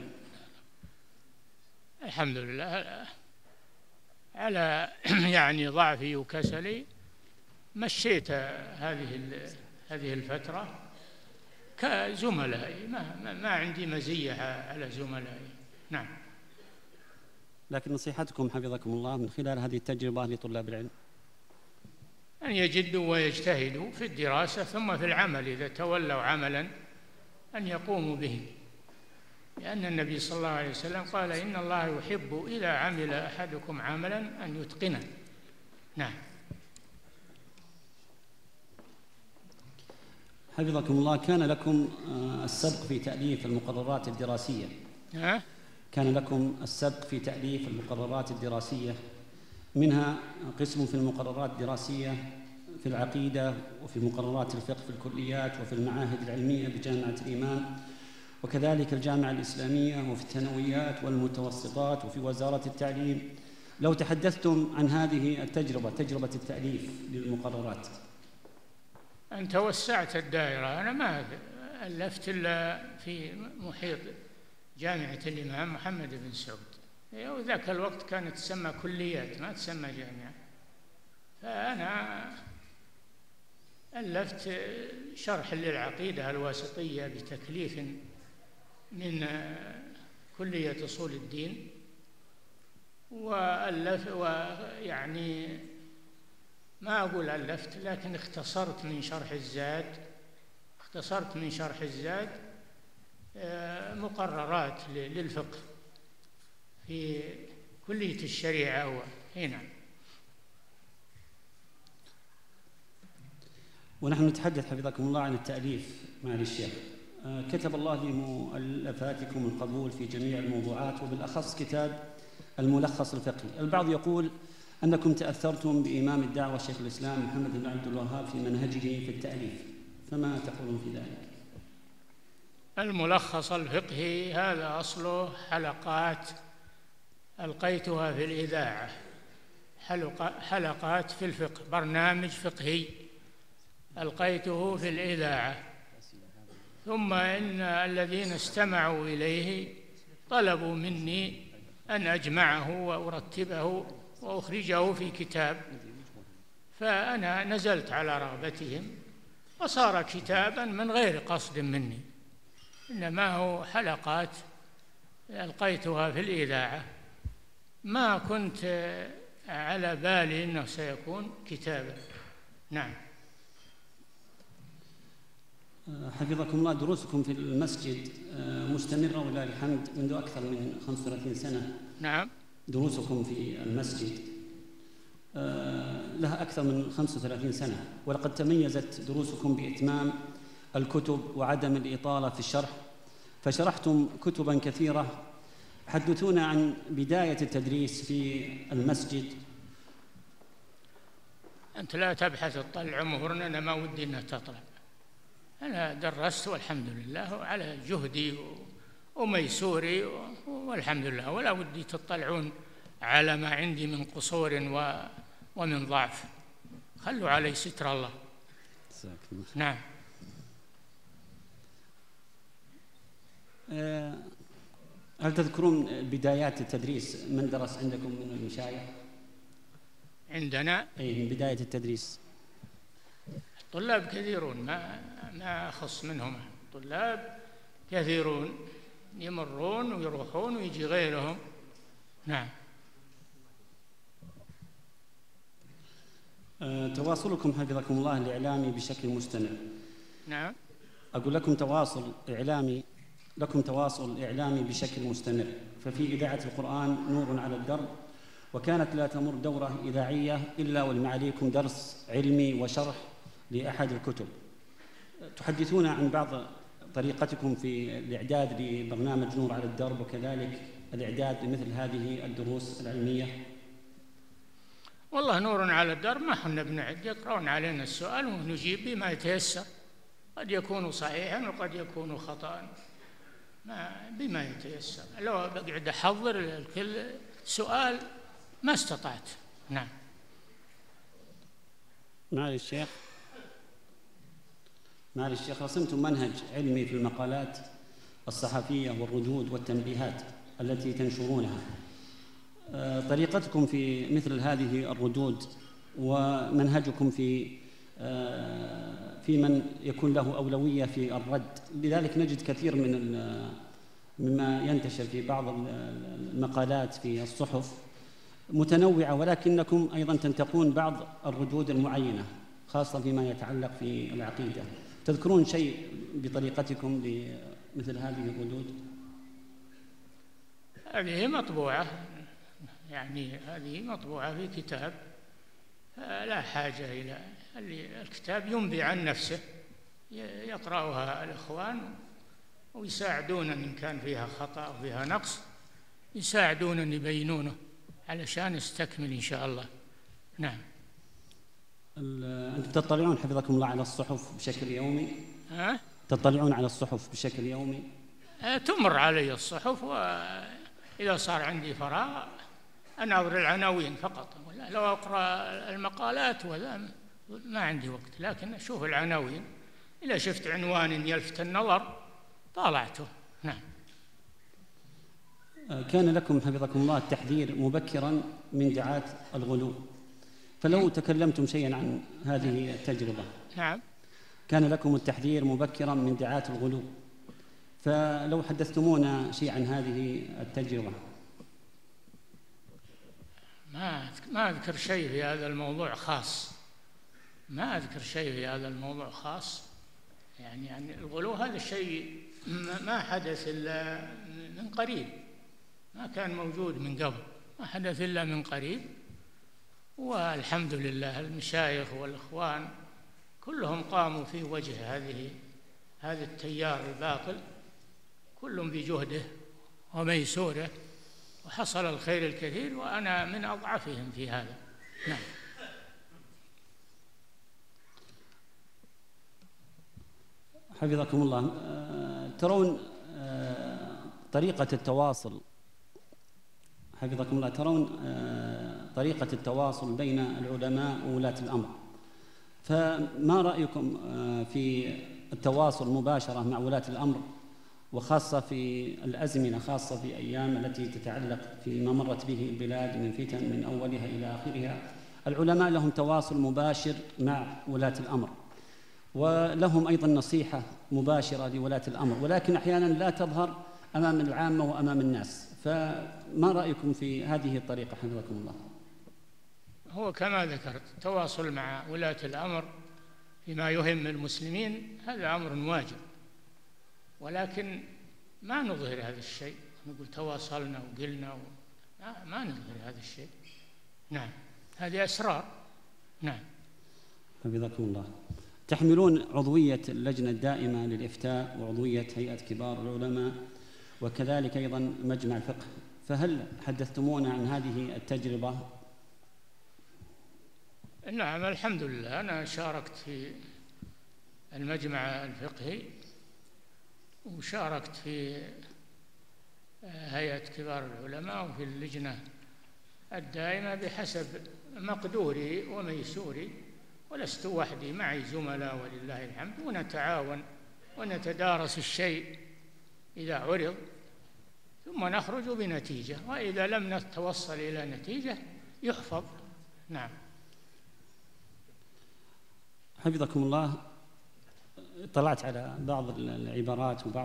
[SPEAKER 2] الحمد لله على يعني ضعفي وكسلي مشيت هذه هذه الفترة كزملائي، ما ما عندي مزية على زملائي. نعم.
[SPEAKER 1] لكن نصيحتكم حفظكم الله من خلال هذه التجربة لطلاب العلم
[SPEAKER 2] أن يجدوا ويجتهدوا في الدراسة ثم في العمل، إذا تولوا عملا أن يقوموا به، لأن النبي صلى الله عليه وسلم قال إن الله يحب إذا عمل أحدكم عملا أن يتقنه. نعم.
[SPEAKER 1] حفظكم الله، كان لكم السبق في تأليف المقررات الدراسية.
[SPEAKER 2] ها؟
[SPEAKER 1] كان لكم السبق في تأليف المقررات الدراسية، منها قسم في المقررات الدراسية في العقيدة، وفي مقررات الفقه في الكليات، وفي المعاهد العلمية بجامعة الإمام، وكذلك الجامعة الإسلامية، وفي الثانويات والمتوسطات، وفي وزارة التعليم. لو تحدثتم عن هذه التجربة، تجربة التأليف للمقررات.
[SPEAKER 2] أنت وسعت الدائرة، أنا ما ألفت إلا في محيط جامعة الإمام محمد بن سعود، وذاك الوقت كانت تسمى كليات ما تسمى جامعة، فأنا ألفت شرح للعقيدة الواسطية بتكليف من كلية أصول الدين، وألف ويعني ما أقول ألفت لكن اختصرت من شرح الزاد اختصرت من شرح الزاد مقررات للفقه في كلية الشريعة هنا.
[SPEAKER 1] ونحن نتحدث حفظكم الله عن التأليف مع الشيخ. كتب الله لمؤلفاتكم القبول في جميع الموضوعات، وبالأخص كتاب الملخص الفقهي. البعض يقول أنكم تأثرتم بإمام الدعوة شيخ الإسلام محمد بن عبد الوهاب في منهجه في التأليف، فما تقولون في ذلك؟
[SPEAKER 2] الملخص الفقهي هذا أصله حلقات ألقيتها في الإذاعة، حلقات في الفقه، برنامج فقهي ألقيته في الإذاعة، ثم إن الذين استمعوا إليه طلبوا مني أن أجمعه وأرتبه وأخرجه في كتاب، فأنا نزلت على رغبتهم وصار كتابا من غير قصد مني، إنما هو حلقات ألقيتها في الإذاعة، ما كنت على بالي أنه سيكون كتابا. نعم.
[SPEAKER 1] حفظكم الله، دروسكم في المسجد مستمرة ولله الحمد منذ أكثر من خمسة وثلاثين سنة.
[SPEAKER 2] نعم.
[SPEAKER 1] دروسكم في المسجد لها أكثر من خمسة وثلاثين سنة، ولقد تميزت دروسكم بإتمام الكتب وعدم الإطالة في الشرح، فشرحتم كتبا كثيرة. حدثونا عن بداية التدريس في المسجد.
[SPEAKER 2] أنت لا تبحث تطلع عمرنا، أنا ما ودي أنها تطلع، أنا درست والحمد لله على جهدي وميسوري والحمد لله، ولا ودي تطلعون على ما عندي من قصور ومن ضعف، خلوا علي ستر الله. نعم.
[SPEAKER 1] آه هل تذكرون بدايات التدريس من درس عندكم من المشايخ؟
[SPEAKER 2] عندنا
[SPEAKER 1] أي من بداية التدريس.
[SPEAKER 2] طلاب كثيرون، ما ما أخص منهم. طلاب كثيرون يمرون ويروحون ويجي غيرهم. نعم.
[SPEAKER 1] أه تواصلكم حفظكم الله الإعلامي بشكل مستمر.
[SPEAKER 2] نعم.
[SPEAKER 1] أقول لكم تواصل إعلامي لكم تواصل إعلامي بشكل مستمر، ففي إذاعة القرآن نور على الدرب، وكانت لا تمر دورة إذاعية إلا ولمعاليكم درس علمي وشرح لأحد الكتب. تحدثون عن بعض طريقتكم في الإعداد لبرنامج نور على الدرب، وكذلك الإعداد لمثل هذه الدروس العلمية.
[SPEAKER 2] والله نور على الدرب ما حنا بنعد، يقرؤون علينا السؤال ونجيب بما يتيسر، قد يكون صحيحا وقد يكون خطأ، ما بما يتيسر. لو بقعد أحضر كل سؤال ما استطعت. نعم.
[SPEAKER 1] معالي الشيخ معالي الشيخ رسمتم منهج علمي في المقالات الصحفية والردود والتنبيهات التي تنشرونها. طريقتكم في مثل هذه الردود ومنهجكم في في من يكون له أولوية في الرد، لذلك نجد كثير من مما ينتشر في بعض المقالات في الصحف متنوعة، ولكنكم أيضا تنتقون بعض الردود المعينة خاصة فيما يتعلق في العقيدة. تذكرون شيء بطريقتكم لمثل هذه الردود؟
[SPEAKER 2] هذه مطبوعة، يعني هذه مطبوعة في كتاب، لا حاجة إلى الكتاب، ينبي عن نفسه، يقرأها الإخوان ويساعدون إن كان فيها خطأ أو فيها نقص، يساعدون أن يبينونه علشان يستكمل إن شاء الله. نعم.
[SPEAKER 1] أنتم تطلعون حفظكم الله على الصحف بشكل يومي؟
[SPEAKER 2] ها؟
[SPEAKER 1] تطلعون على الصحف بشكل يومي؟
[SPEAKER 2] أه تمر علي الصحف، وإذا صار عندي فراغ أناظر العناوين فقط، ولا لو أقرأ المقالات ولا ما عندي وقت، لكن أشوف العناوين، إذا شفت عنوان يلفت النظر طالعته. نعم.
[SPEAKER 1] كان لكم حفظكم الله التحذير مبكرا من دعاة الغلو، فلو تكلمتم شيئا عن هذه التجربة.
[SPEAKER 2] نعم.
[SPEAKER 1] كان لكم التحذير مبكرا من دعاة الغلو، فلو حدثتمونا شيئا عن هذه التجربة.
[SPEAKER 2] ما ما أذكر شيء في هذا الموضوع خاص، ما أذكر شيء في هذا الموضوع خاص، يعني, يعني الغلو هذا الشيء ما حدث إلا من قريب، ما كان موجود من قبل، ما حدث إلا من قريب، والحمد لله المشايخ والإخوان كلهم قاموا في وجه هذه هذا التيار الباطل، كلهم بجهده وميسوره، وحصل الخير الكثير، وأنا من أضعفهم في هذا. نعم.
[SPEAKER 1] حفظكم الله، ترون طريقة التواصل حفظكم الله ترون طريقة التواصل بين العلماء وولاة الأمر، فما رأيكم في التواصل مباشرة مع ولاة الأمر، وخاصة في الأزمنة، خاصة في أيام التي تتعلق فيما مرت به البلاد من فتن من أولها إلى آخرها؟ العلماء لهم تواصل مباشر مع ولاة الأمر، ولهم أيضا نصيحة مباشرة لولاة الأمر، ولكن أحيانا لا تظهر أمام العامة وأمام الناس، فما رأيكم في هذه الطريقة حفظكم الله؟
[SPEAKER 2] هو كما ذكرت، التواصل مع ولاة الأمر فيما يهم المسلمين هذا أمر واجب، ولكن ما نظهر هذا الشيء، نقول تواصلنا وقلنا و... ما نظهر هذا الشيء. نعم، هذه أسرار. نعم.
[SPEAKER 1] حفظكم الله. تحملون عضوية اللجنة الدائمة للإفتاء وعضوية هيئة كبار العلماء وكذلك أيضا مجمع الفقه، فهل حدثتمونا عن هذه التجربة؟
[SPEAKER 2] نعم الحمد لله، أنا شاركت في المجمع الفقهي وشاركت في هيئة كبار العلماء وفي اللجنة الدائمة بحسب مقدوري وميسوري، ولست وحدي، معي زملاء ولله الحمد، ونتعاون ونتدارس الشيء إذا عرض ثم نخرج بنتيجة، وإذا لم نتوصل إلى نتيجة يحفظ. نعم.
[SPEAKER 1] حفظكم الله، طلعت على بعض العبارات وبعض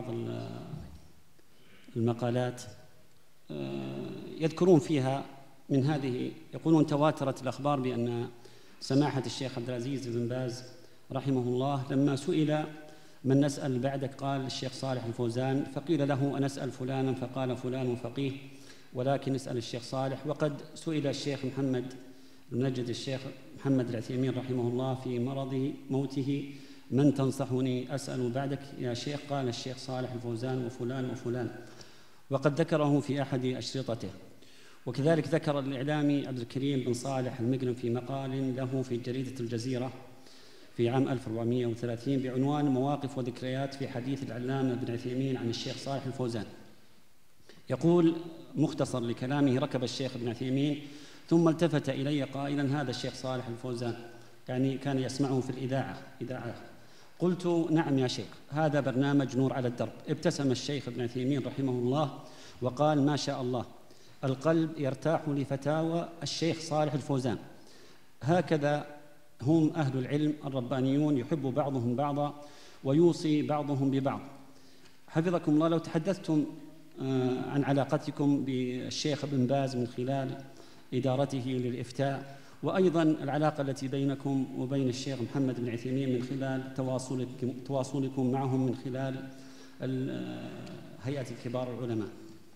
[SPEAKER 1] المقالات يذكرون فيها من هذه، يقولون تواترت الأخبار بأن سماحة الشيخ عبد العزيز بن باز رحمه الله لما سئل من نسأل بعدك قال الشيخ صالح الفوزان، فقيل له أنسأل فلانا فقال فلان فقيه ولكن اسأل الشيخ صالح. وقد سئل الشيخ محمد المنجد الشيخ محمد العثيمين رحمه الله في مرض موته من تنصحني أسأل بعدك يا شيخ؟ قال الشيخ صالح الفوزان وفلان وفلان، وقد ذكره في أحد أشرطته. وكذلك ذكر الإعلامي عبد الكريم بن صالح المقرم في مقال له في جريدة الجزيرة في عام ألف وأربعمائة وثلاثين بعنوان مواقف وذكريات في حديث العلامة ابن عثيمين عن الشيخ صالح الفوزان. يقول مختصر لكلامه: ركب الشيخ ابن عثيمين ثم التفت إلي قائلا هذا الشيخ صالح الفوزان، يعني كان يسمعه في الإذاعة إذاعة. قلت نعم يا شيخ، هذا برنامج نور على الدرب. ابتسم الشيخ ابن عثيمين رحمه الله وقال ما شاء الله، القلب يرتاح لفتاوى الشيخ صالح الفوزان، هكذا هم أهل العلم الربانيون، يحب بعضهم بعضا ويوصي بعضهم ببعض. حفظكم الله، لو تحدثتم عن علاقتكم بالشيخ ابن باز من خلال إدارته للإفتاء، وأيضا العلاقة التي بينكم وبين الشيخ محمد بن عثيمين من خلال تواصلكم, تواصلكم معهم من خلال هيئة كبار العلماء.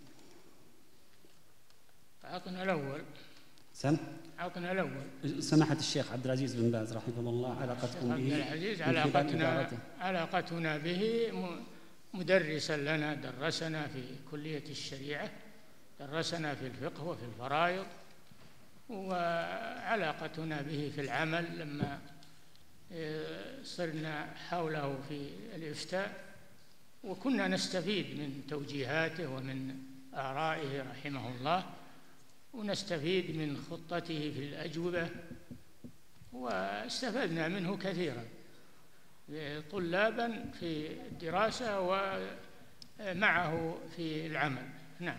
[SPEAKER 2] أعطنا الأول.
[SPEAKER 1] سم؟
[SPEAKER 2] أعطنا الأول.
[SPEAKER 1] سماحة الشيخ عبد العزيز بن باز رحمه الله، علاقتكم به؟
[SPEAKER 2] عبد العزيز علاقتنا علاقتنا به مدرسا لنا، درسنا في كلية الشريعة، درسنا في الفقه وفي الفرائض، وعلاقتنا به في العمل لما صرنا حوله في الإفتاء، وكنا نستفيد من توجيهاته ومن آرائه رحمه الله، ونستفيد من خطته في الأجوبة، واستفدنا منه كثيرا طلابا في الدراسة ومعه في العمل. نعم.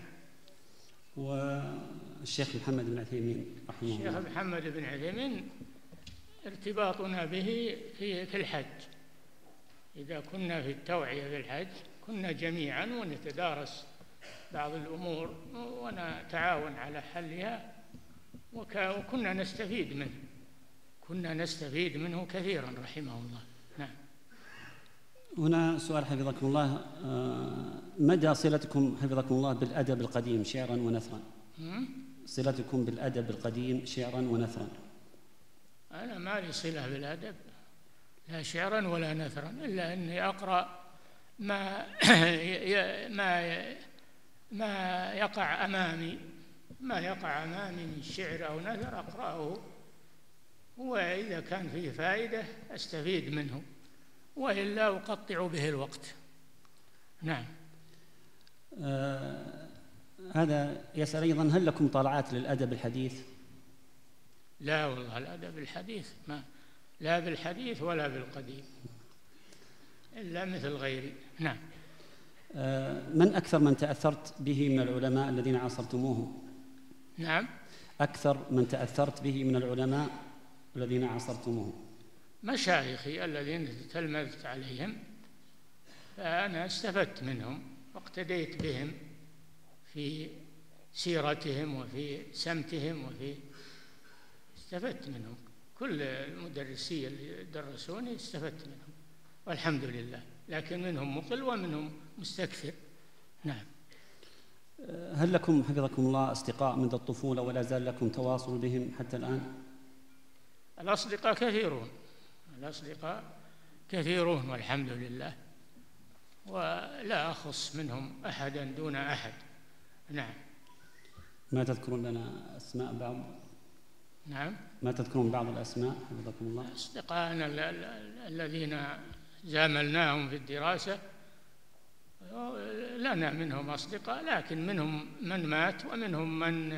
[SPEAKER 1] والشيخ محمد بن عثيمين رحمه الله.
[SPEAKER 2] الشيخ محمد بن عثيمين ارتباطنا به في في الحج، إذا كنا في التوعية في الحج كنا جميعا ونتدارس بعض الأمور ونتعاون على حلها، وكنا نستفيد منه كنا نستفيد منه كثيرا رحمه الله. نعم.
[SPEAKER 1] هنا سؤال حفظكم الله، مدى صلتكم حفظكم الله بالأدب القديم شعرا ونثرا؟ صلتكم بالأدب القديم شعرا ونثرا؟
[SPEAKER 2] أنا ما لي صلة بالأدب لا شعرا ولا نثرا، إلا أني أقرأ ما ما ما يقع أمامي ما يقع أمامي من شعر أو نثر أقرأه، وإذا كان فيه فائدة أستفيد منه، وإلا أقطع به الوقت. نعم.
[SPEAKER 1] آه هذا يسأل أيضا هل لكم طالعات للأدب الحديث؟
[SPEAKER 2] لا والله، الأدب الحديث ما لا بالحديث ولا بالقديم، إلا مثل غيري. نعم.
[SPEAKER 1] آه من أكثر من تأثرت به من العلماء الذين عاصرتموهم؟
[SPEAKER 2] نعم.
[SPEAKER 1] أكثر من تأثرت به من العلماء الذين عاصرتموهم؟
[SPEAKER 2] مشايخي الذين تلمذت عليهم، فأنا استفدت منهم واقتديت بهم في سيرتهم وفي سمتهم، وفي استفدت منهم. كل المدرسين اللي درسوني استفدت منهم والحمد لله، لكن منهم مقل ومنهم مستكثر. نعم.
[SPEAKER 1] هل لكم حفظكم الله أصدقاء منذ الطفولة ولا زال لكم تواصل بهم حتى الآن؟
[SPEAKER 2] الأصدقاء كثيرون الأصدقاء كثيرون والحمد لله، ولا أخص منهم أحدا دون أحد. نعم.
[SPEAKER 1] ما تذكرون لنا أسماء بعض؟
[SPEAKER 2] نعم.
[SPEAKER 1] ما تذكرون بعض الأسماء حفظكم الله؟
[SPEAKER 2] أصدقائنا الذين زاملناهم في الدراسة لنا منهم أصدقاء، لكن منهم من مات ومنهم من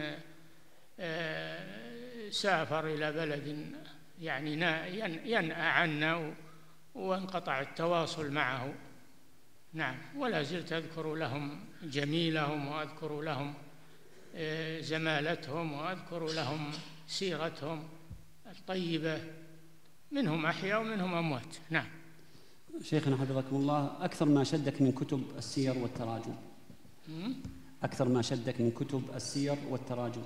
[SPEAKER 2] سافر إلى بلد يعني ينأى عنا وانقطع التواصل معه. نعم، ولا زلت أذكر لهم جميلهم، وأذكر لهم زمالتهم، وأذكر لهم سيرتهم الطيبة، منهم أحياء ومنهم أموات. نعم.
[SPEAKER 1] شيخنا حفظكم الله، أكثر ما شدك من كتب السير والتراجم، أكثر ما شدك من كتب السير والتراجم؟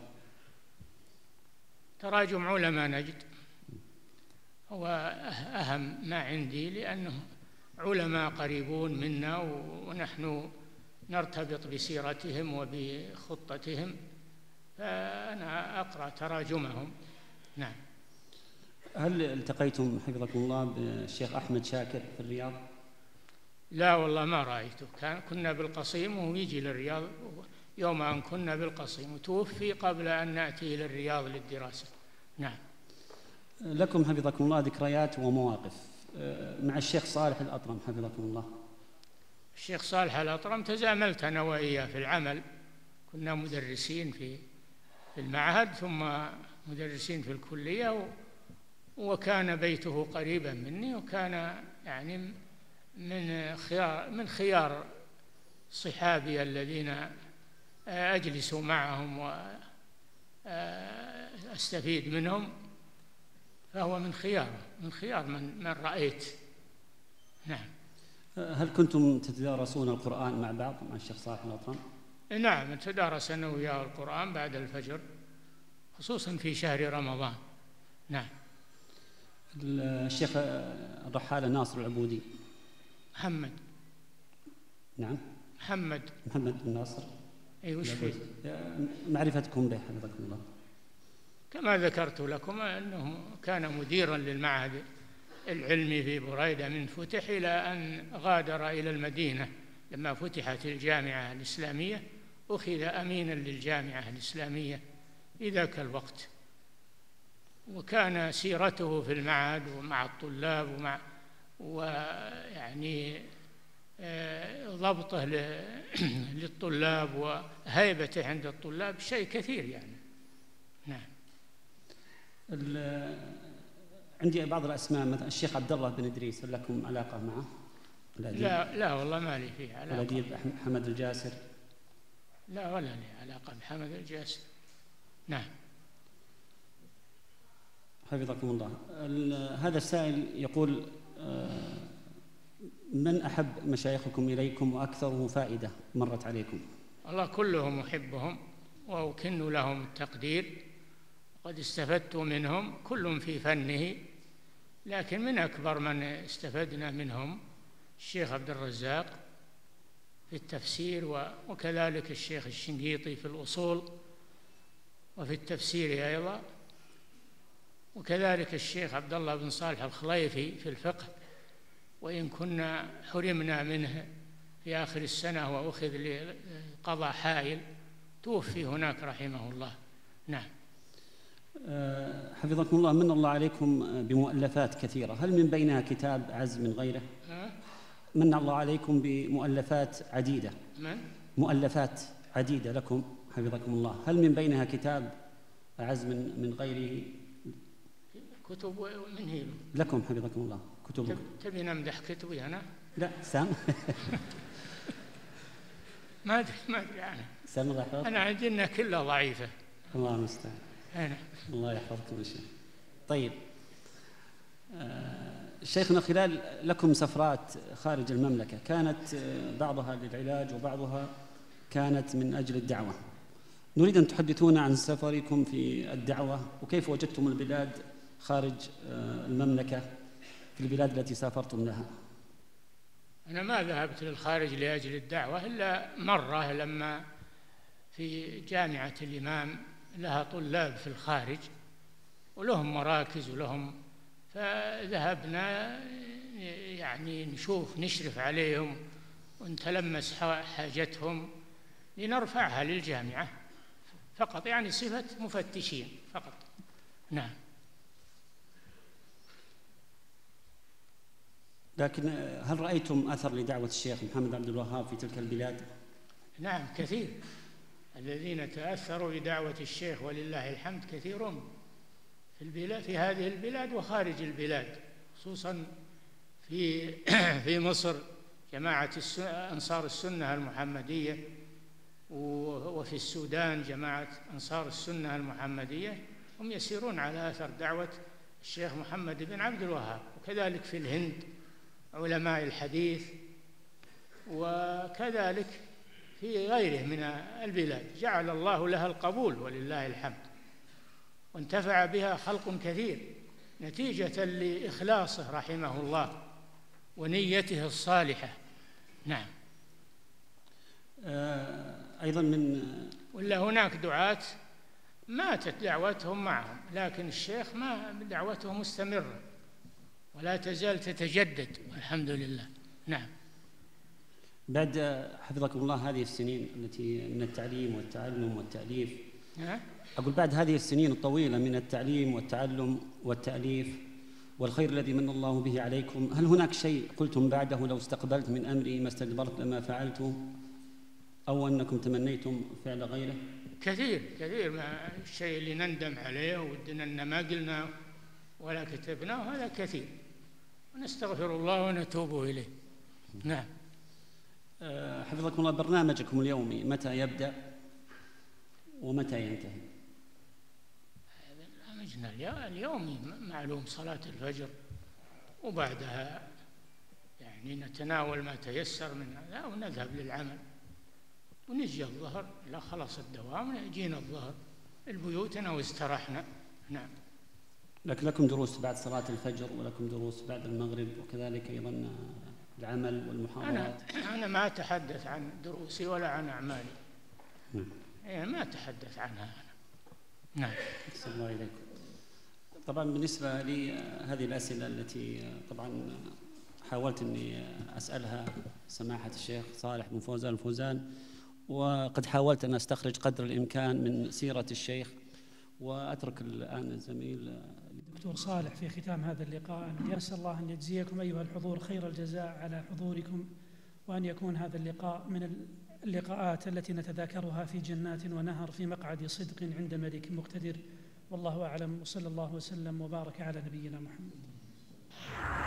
[SPEAKER 2] تراجم علماء نجد هو أهم ما عندي، لأنه علماء قريبون منا ونحن نرتبط بسيرتهم وبخطتهم، فأنا أقرأ تراجمهم. نعم.
[SPEAKER 1] هل التقيتم حفظكم الله بالشيخ أحمد شاكر في الرياض؟
[SPEAKER 2] لا والله ما رأيته، كان كنا بالقصيم وهو يجي للرياض يوم أن كنا بالقصيم، وتوفي قبل أن نأتي إلى الرياض للدراسة. نعم.
[SPEAKER 1] لكم حفظكم الله ذكريات ومواقف مع الشيخ صالح الأطرم حفظكم الله؟
[SPEAKER 2] الشيخ صالح الأطرم تزاملت أنا وإياه في العمل، كنا مدرسين في في المعهد ثم مدرسين في الكلية، وكان بيته قريبا مني، وكان يعني من خيار من خيار صحابي الذين أجلس معهم وأستفيد منهم، فهو من خيار من خيار من, من رأيت. نعم.
[SPEAKER 1] هل كنتم تتدارسون القرآن مع بعض مع الشيخ صالح الأطرم؟
[SPEAKER 2] نعم، تدارس أنا وياه القرآن بعد الفجر، خصوصا في شهر رمضان. نعم.
[SPEAKER 1] الشيخ الرحالة ناصر العبودي.
[SPEAKER 2] محمد.
[SPEAKER 1] نعم.
[SPEAKER 2] محمد
[SPEAKER 1] محمد بن ناصر.
[SPEAKER 2] أي وش فيه؟
[SPEAKER 1] معرفتكم به حفظكم الله؟
[SPEAKER 2] كما ذكرت لكم أنه كان مديرا للمعهد العلمي في بريدة من فتح إلى أن غادر إلى المدينة لما فتحت الجامعة الإسلامية، أخذ أمينا للجامعة الإسلامية في ذاك الوقت، وكان سيرته في المعهد ومع الطلاب ومع ويعني ضبطه للطلاب وهيبته عند الطلاب شيء كثير يعني. نعم.
[SPEAKER 1] عندي بعض الأسماء، مثلا الشيخ عبد الله بن إدريس، هل لكم علاقة معه؟
[SPEAKER 2] لا لا والله ما لي فيه علاقة.
[SPEAKER 1] الأديب حمد الجاسر؟
[SPEAKER 2] لا ولا لي علاقة بحمد الجاسر. نعم.
[SPEAKER 1] حفظكم الله. هذا السائل يقول: من أحب مشايخكم إليكم وأكثره فائدة مرت عليكم؟
[SPEAKER 2] الله كلهم أحبهم وأكن لهم التقدير، وقد استفدت منهم كل في فنه، لكن من أكبر من استفدنا منهم الشيخ عبد الرزاق في التفسير، وكذلك الشيخ الشنقيطي في الأصول وفي التفسير أيضا، وكذلك الشيخ عبد الله بن صالح الخليفي في الفقه، وإن كنا حرمنا منه في آخر السنة وأخذ لقضاء حائل، توفي هناك رحمه الله. نعم.
[SPEAKER 1] حفظكم الله، من الله عليكم بمؤلفات كثيرة، هل من بينها كتاب أعز من غيره؟
[SPEAKER 2] أه؟
[SPEAKER 1] من الله عليكم بمؤلفات عديدة.
[SPEAKER 2] من؟
[SPEAKER 1] مؤلفات عديدة لكم حفظكم الله، هل من بينها كتاب أعز من من غيره؟
[SPEAKER 2] كتب من هي؟
[SPEAKER 1] لكم حفظكم الله كتب.
[SPEAKER 2] تبي نمدح كتبي أنا؟
[SPEAKER 1] لا سام.
[SPEAKER 2] ما أدري ما أدري أنا.
[SPEAKER 1] سام الله يحفظك.
[SPEAKER 2] أنا عندنا كلها ضعيفة.
[SPEAKER 1] الله المستعان.
[SPEAKER 2] أنا.
[SPEAKER 1] الله يحفظكم يا شيخ. طيب آه شيخنا، خلال لكم سفرات خارج المملكة، كانت بعضها للعلاج وبعضها كانت من أجل الدعوة، نريد أن تحدثونا عن سفركم في الدعوة وكيف وجدتم البلاد خارج المملكة في البلاد التي سافرتم لها.
[SPEAKER 2] أنا ما ذهبت للخارج لأجل الدعوة إلا مرة، لما في جامعة الإمام لها طلاب في الخارج ولهم مراكز ولهم، فذهبنا يعني نشوف نشرف عليهم ونتلمس حاجتهم لنرفعها للجامعة فقط، يعني صفة مفتشين فقط. نعم.
[SPEAKER 1] لكن هل رأيتم أثر لدعوة الشيخ محمد عبد الوهاب في تلك البلاد؟
[SPEAKER 2] نعم كثير، الذين تأثروا بدعوة الشيخ ولله الحمد كثيرون في البلاد، في هذه البلاد وخارج البلاد، خصوصا في في مصر جماعة أنصار السنة المحمدية، وفي السودان جماعة أنصار السنة المحمدية، هم يسيرون على أثر دعوة الشيخ محمد بن عبد الوهاب. وكذلك في الهند علماء الحديث، وكذلك في غيره من البلاد جعل الله لها القبول ولله الحمد، وانتفع بها خلق كثير نتيجة لإخلاصه رحمه الله ونيته الصالحة. نعم.
[SPEAKER 1] أيضا من
[SPEAKER 2] ولا هناك دعاة ماتت دعوتهم معهم، لكن الشيخ ما دعوته مستمرة ولا تزال تتجدد والحمد لله. نعم.
[SPEAKER 1] بعد حفظكم الله هذه السنين التي من التعليم والتعلم والتأليف،
[SPEAKER 2] ها؟
[SPEAKER 1] أقول بعد هذه السنين الطويلة من التعليم والتعلم والتأليف والخير الذي من الله به عليكم، هل هناك شيء قلتم بعده لو استقبلت من أمري ما استدبرت لما فعلته، أو أنكم تمنيتم فعل غيره؟
[SPEAKER 2] كثير كثير، ما الشيء اللي نندم عليه ودنا أن ما قلناه ولا كتبناه هذا كثير، ونستغفر الله ونتوب إليه. نعم.
[SPEAKER 1] حفظكم الله، برنامجكم اليومي متى يبدأ ومتى ينتهي؟
[SPEAKER 2] برنامجنا اليومي معلوم صلاة الفجر، وبعدها يعني نتناول ما تيسر من هذا ونذهب للعمل، ونجي الظهر لا خلص الدوام يجينا الظهر البيوتنا واسترحنا. نعم.
[SPEAKER 1] لكن لكم دروس بعد صلاة الفجر ولكم دروس بعد المغرب، وكذلك أيضا العمل والمحاضرات.
[SPEAKER 2] أنا, أنا ما أتحدث عن دروسي ولا عن أعمالي.
[SPEAKER 1] نعم.
[SPEAKER 2] يعني ما أتحدث عنها أنا. نعم.
[SPEAKER 1] أحسن الله إليكم. طبعا بالنسبة لي هذه الأسئلة التي طبعا حاولت أني أسألها سماحة الشيخ صالح بن فوزان الفوزان، وقد حاولت أن أستخرج قدر الإمكان من سيرة الشيخ، وأترك الآن الزميل
[SPEAKER 3] دكتور صالح في ختام هذا اللقاء أن أسأل الله أن يجزيكم أيها الحضور خير الجزاء على حضوركم، وأن يكون هذا اللقاء من اللقاءات التي نتذاكرها في جنات ونهر في مقعد صدق عند ملك مقتدر. والله أعلم، وصلى الله وسلم وبارك على نبينا محمد.